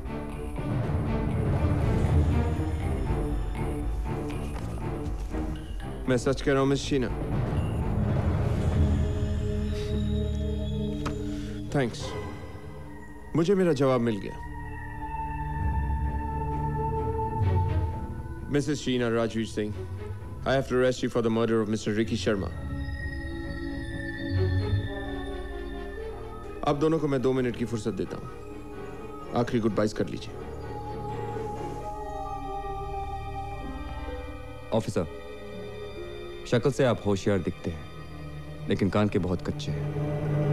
S: मैं सच कह रहा हूं मिस शीना? थैंक्स, मुझे मेरा जवाब मिल गया। Mrs Sheena Rajveer Singh, I have to arrest you for the murder of Mister Ricky Sharma. आप दोनों को मैं दो मिनट की फुर्सत देता हूं, आखिरी गुड बाइज कर लीजिए।
G: ऑफिसर, शक्ल से आप होशियार दिखते हैं, लेकिन कान के बहुत कच्चे हैं।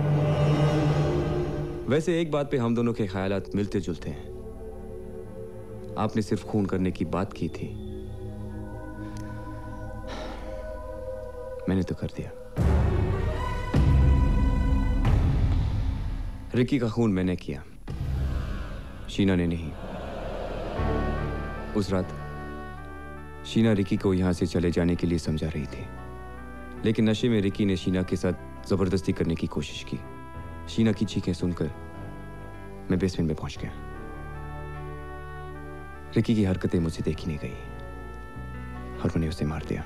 G: वैसे एक बात पे हम दोनों के ख्यालात मिलते जुलते हैं। आपने सिर्फ खून करने की बात की थी, मैंने तो कर दिया। रिकी का खून मैंने किया, शीना ने नहीं। उस रात शीना रिकी को यहां से चले जाने के लिए समझा रही थी, लेकिन नशे में रिकी ने शीना के साथ जबरदस्ती करने की कोशिश की। शीना की चीखें सुनकर मैं बेसमेंट में पहुंच गया। रिकी की हरकतें मुझसे देखी नहीं गई और मैंने उसे मार दिया।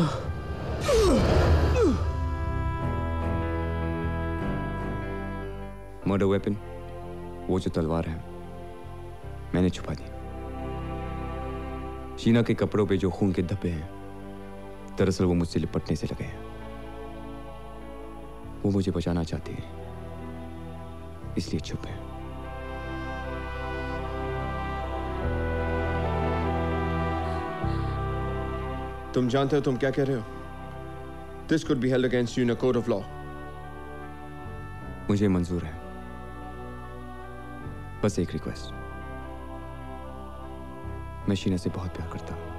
G: मर्डर वेपन, वो जो तलवार है, मैंने छुपा दी। शीना के कपड़ों पे जो खून के धब्बे हैं, दरअसल वो मुझसे लिपटने से लगे हैं। वो मुझे बचाना चाहती है, इसलिए चुप है।
S: तुम जानते हो तुम क्या कह रहे हो? This could be held against you in a court of law.
G: मुझे मंजूर है, बस एक रिक्वेस्ट। मैं शीना से बहुत प्यार करता हूं,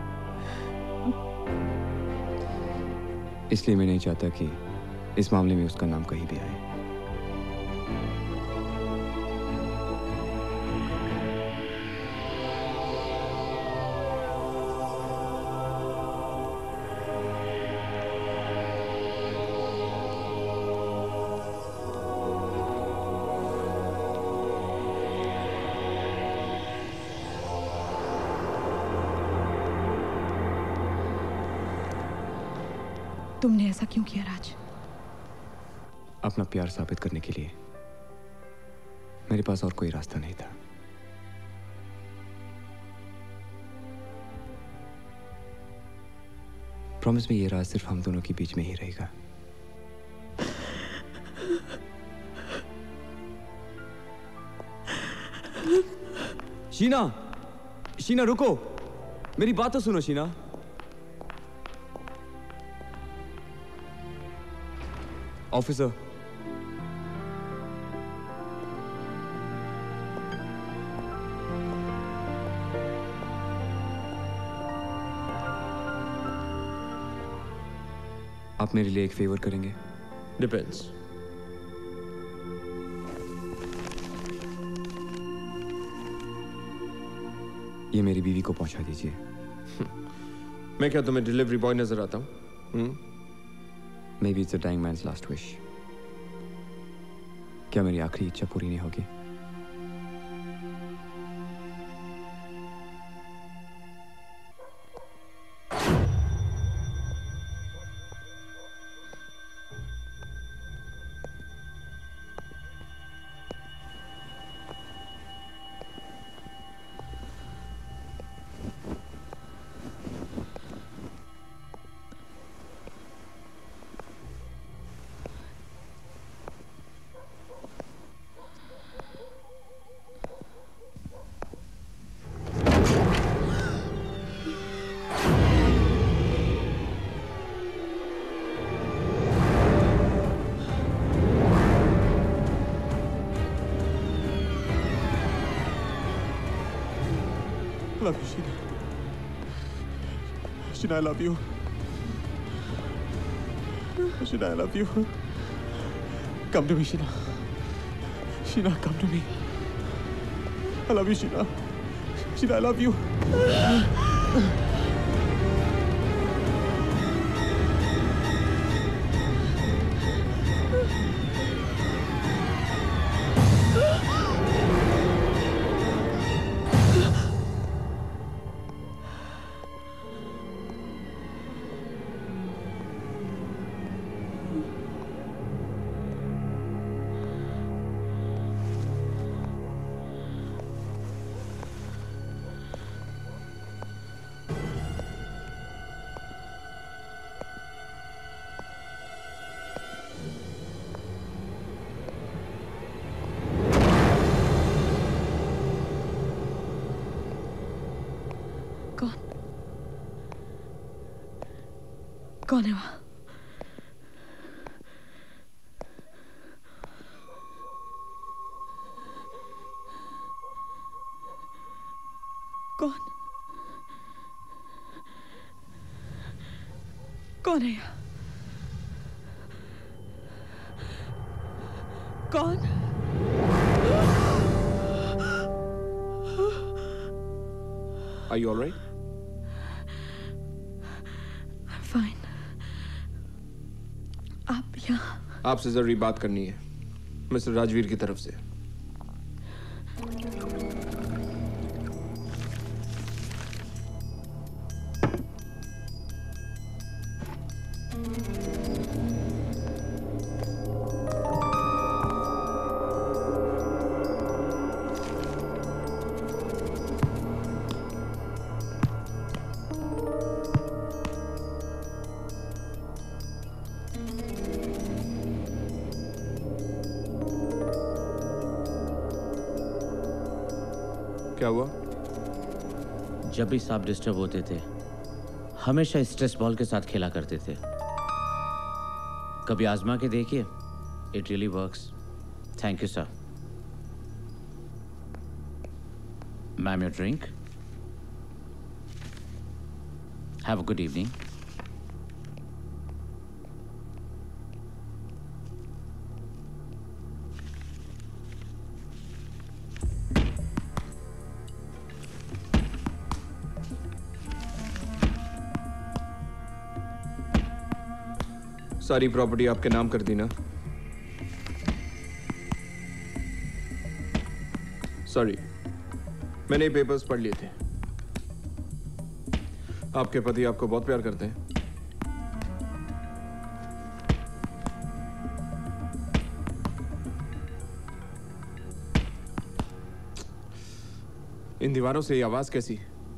G: इसलिए मैं नहीं चाहता कि इस मामले में उसका नाम कहीं भी आए।
B: तुमने ऐसा क्यों किया राज?
G: अपना प्यार साबित करने के लिए। मेरे पास और कोई रास्ता नहीं था। प्रॉमिस में ये राज सिर्फ हम दोनों के बीच में ही रहेगा। शीना, शीना रुको, मेरी बात तो सुनो शीना। ऑफिसर, आप मेरे लिए एक फेवर करेंगे?
S: डिपेंड्स।
G: ये मेरी बीवी को पहुंचा दीजिए।
S: मैं क्या तुम्हें डिलीवरी बॉय नजर आता हूँ?
G: Maybe it's a dying man's last wish. क्या मेरी आखिरी इच्छा पूरी नहीं होगी?
C: Love you, Sheena. Sheena, I love you. Sheena, I love you. Come to me, Sheena. Sheena, come to me. I love you, Sheena. Sheena, I love you.
B: कौन है वहां? कौन कौन है यहाँ? कौन?
S: Are you all right?
B: I'm fine. आप यहाँ?
S: आपसे जरूरी बात करनी है, मिस्टर राजवीर की तरफ से। क्या हुआ?
F: जब भी सांप डिस्टर्ब होते थे हमेशा स्ट्रेस बॉल के साथ खेला करते थे। कभी आजमा के देखिए, it really works. Thank you sir. Ma'am your drink. Have a good evening.
S: सारी प्रॉपर्टी आपके नाम कर दी ना? सॉरी, मैंने पेपर्स पढ़ लिए थे। आपके पति आपको बहुत प्यार करते हैं। इन दीवारों से ये आवाज कैसी?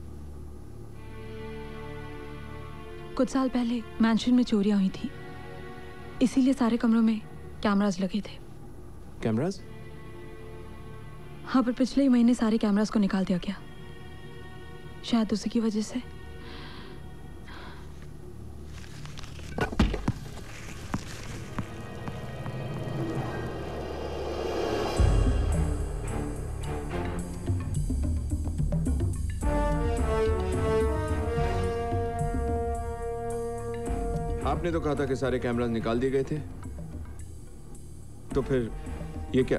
B: कुछ साल पहले मैंशन में चोरियां हुई थी, इसीलिए सारे कमरों में कैमरास लगे थे।
S: कैमरास?
B: हाँ, पर पिछले ही महीने सारे कैमरास को निकाल दिया गया, शायद उसी की वजह से।
S: आपने तो कहा था कि सारे कैमरास निकाल दिए गए थे, तो फिर ये क्या?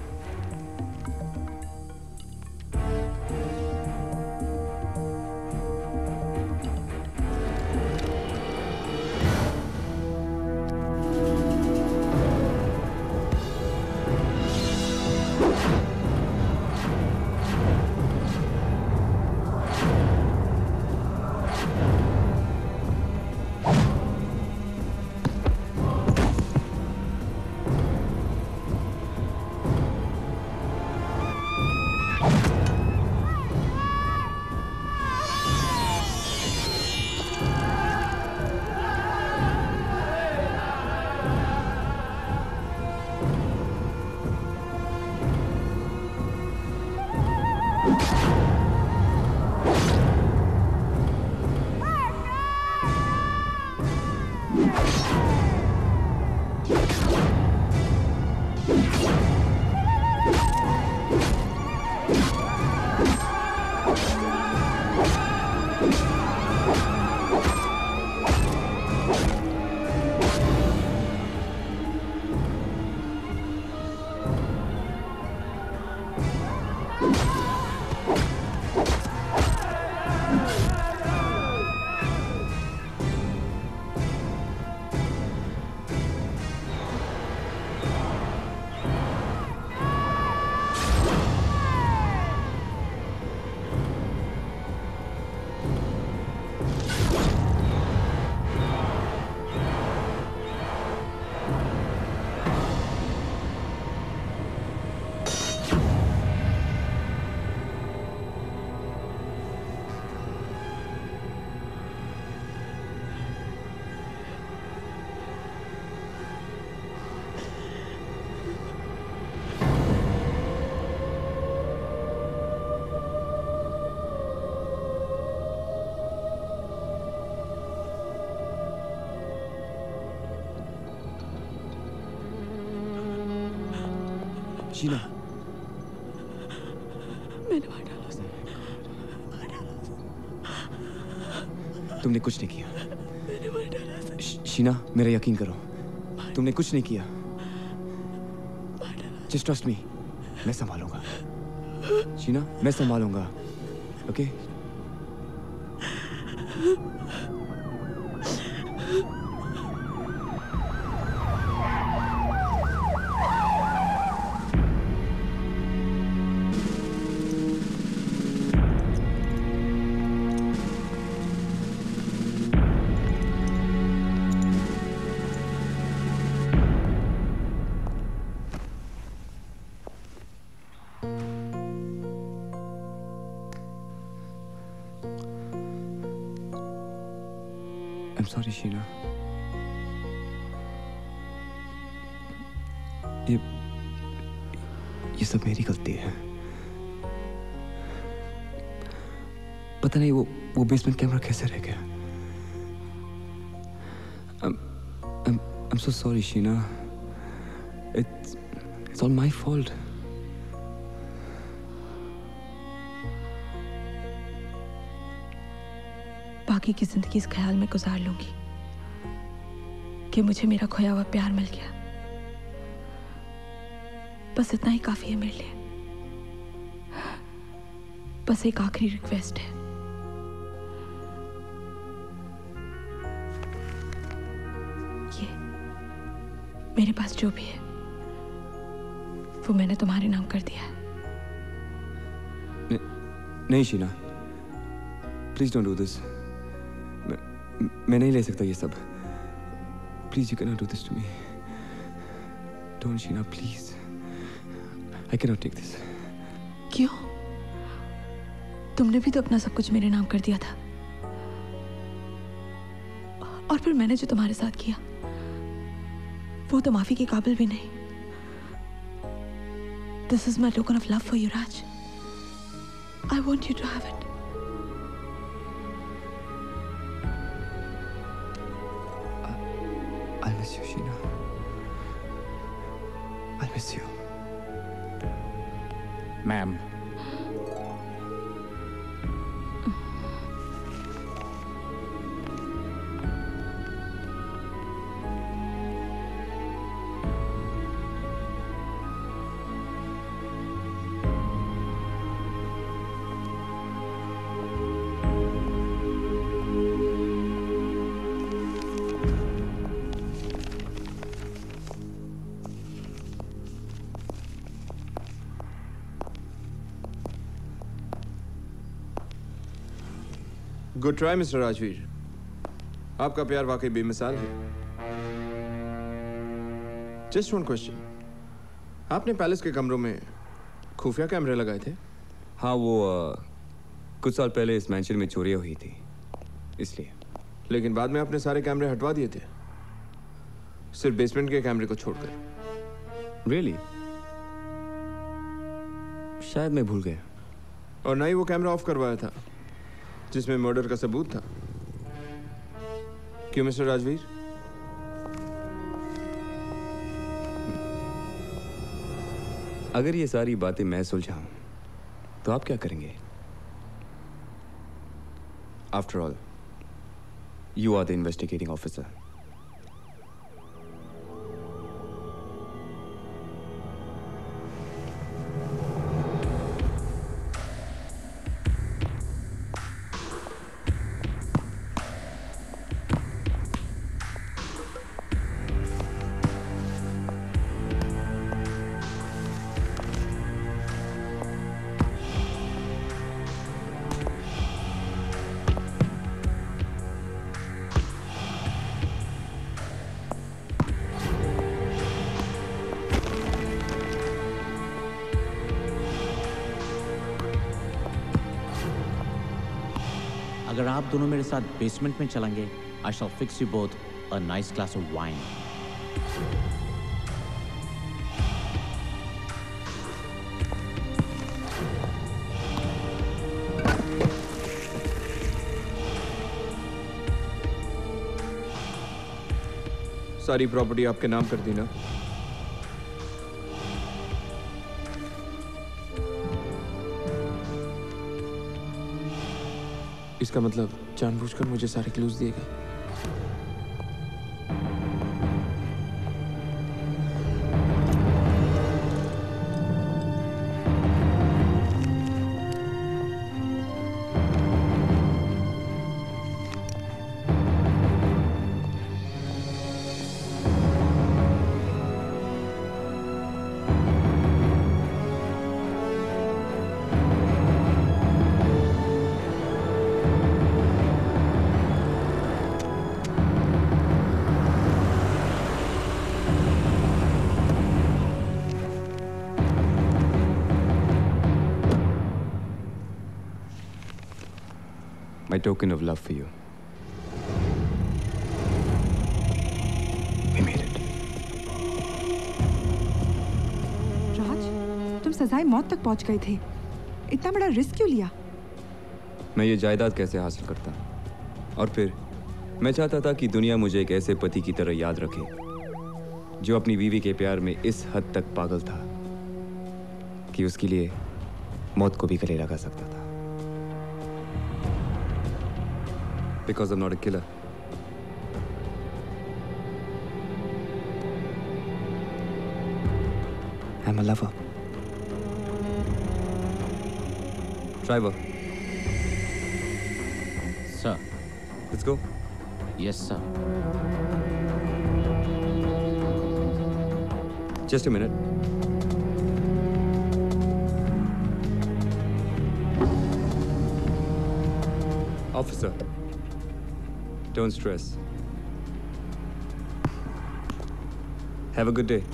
G: शीना,
B: मैंने मार डाला उसे।
G: तुमने कुछ नहीं किया।
B: मैंने मार डाला उसे।
G: श- शीना, मेरा यकीन करो, तुमने कुछ नहीं किया। Just trust me, मैं संभालूंगा। शीना, मैं संभालूंगा, ओके? I'm sorry, Sheena. ये ये सब मेरी गलती है। पता नहीं वो वो बेसमेंट कैमरा कैसे रह गया। I'm I'm I'm so sorry, Sheena. It's it's all my fault.
B: बाकी की जिंदगी इस ख्याल में गुजार लूंगी कि मुझे मेरा खोया हुआ प्यार मिल गया। बस इतना ही काफी है मेरे लिए। बस एक आखिरी रिक्वेस्ट है, ये मेरे पास जो भी है वो मैंने तुम्हारे नाम कर दिया है।
G: न, नहीं Sheena, please don't do this. मैं नहीं ले सकता ये सब। Please you can not do this to me. Don't Sheena, please. I can not take this.
B: क्यों? तुमने भी तो अपना सब कुछ मेरे नाम कर दिया था, और फिर मैंने जो तुम्हारे साथ किया वो तो माफी के काबिल भी नहीं। This is my token of love for you Raj. I want you to have it.
G: I'll miss you, Sheena. I'll miss you.
F: Ma'am,
S: good try mister Rajveer, आपका प्यार वाकई बेमिसाल है। जस्ट वन क्वेश्चन, आपने पैलेस के कमरों में खुफिया कैमरे लगाए थे?
G: हाँ, वो आ, कुछ साल पहले इस मैंशन में चोरियां हुई थी, इसलिए।
S: लेकिन बाद में आपने सारे कैमरे हटवा दिए थे, सिर्फ बेसमेंट के कैमरे को छोड़कर।
G: रियली? शायद मैं भूल गया।
S: और ना ही वो कैमरा ऑफ करवाया था जिसमें मर्डर का सबूत था। क्यों मिस्टर राजवीर?
G: अगर ये सारी बातें मैं सुलझाऊं तो आप क्या करेंगे? After all, you are the investigating officer.
F: अगर आप दोनों मेरे साथ बेसमेंट में चलेंगे, I shall fix you both a nice glass of wine.
S: सारी प्रॉपर्टी आपके नाम कर दी ना? इसका मतलब जानबूझकर मुझे सारे क्लूज दिए गए। My token of love for you. We made it.
R: राज, तुम सजाए मौत तक पहुंच गए थे। इतना बड़ा रिस्क क्यों लिया?
G: मैं ये जायदाद कैसे हासिल करता? और फिर मैं चाहता था कि दुनिया मुझे एक ऐसे पति की तरह याद रखे जो अपनी बीवी के प्यार में इस हद तक पागल था कि उसके लिए मौत को भी गले लगा सकता था। Because I'm not a killer. I'm a lover. Driver.
F: Sir.
G: Let's go.
F: Yes, sir.
G: Just a minute. Officer. Don't stress. Have a good day.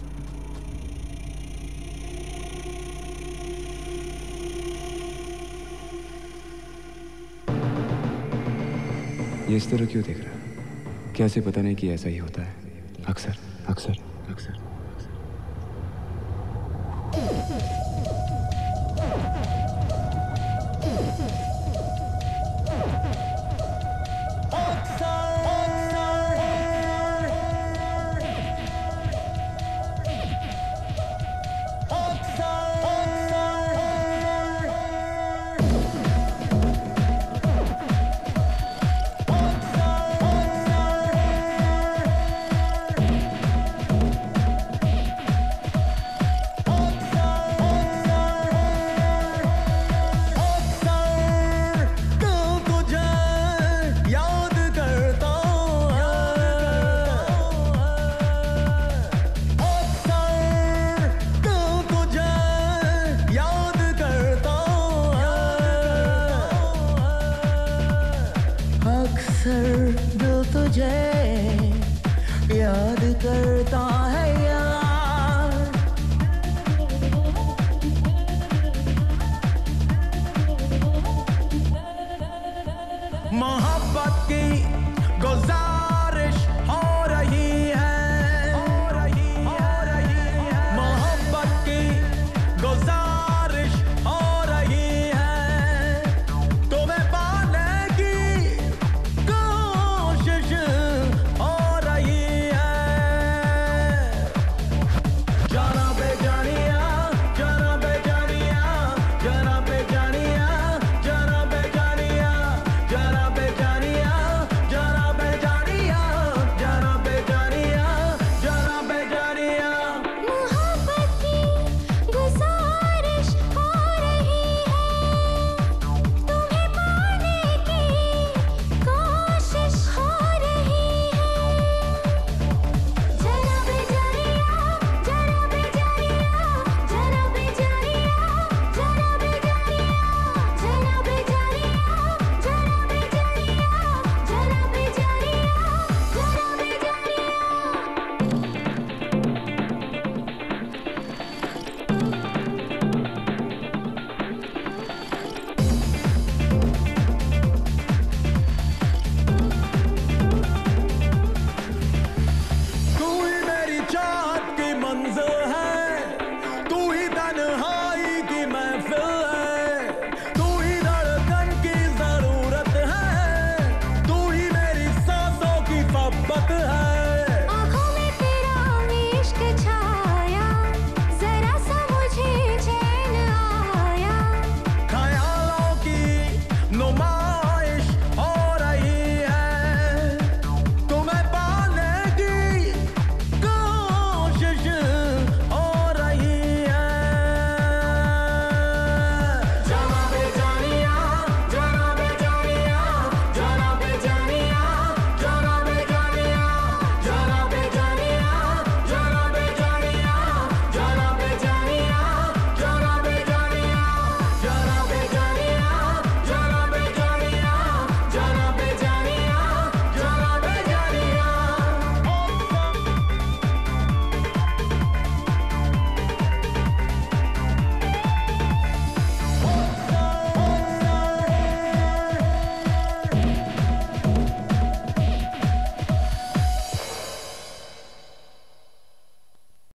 G: ये इस तरह क्यों देख रहा है? कैसे पता नहीं कि ऐसा ही होता है अक्सर अक्सर अक्सर।
P: अक्सर दिल तुझे याद कर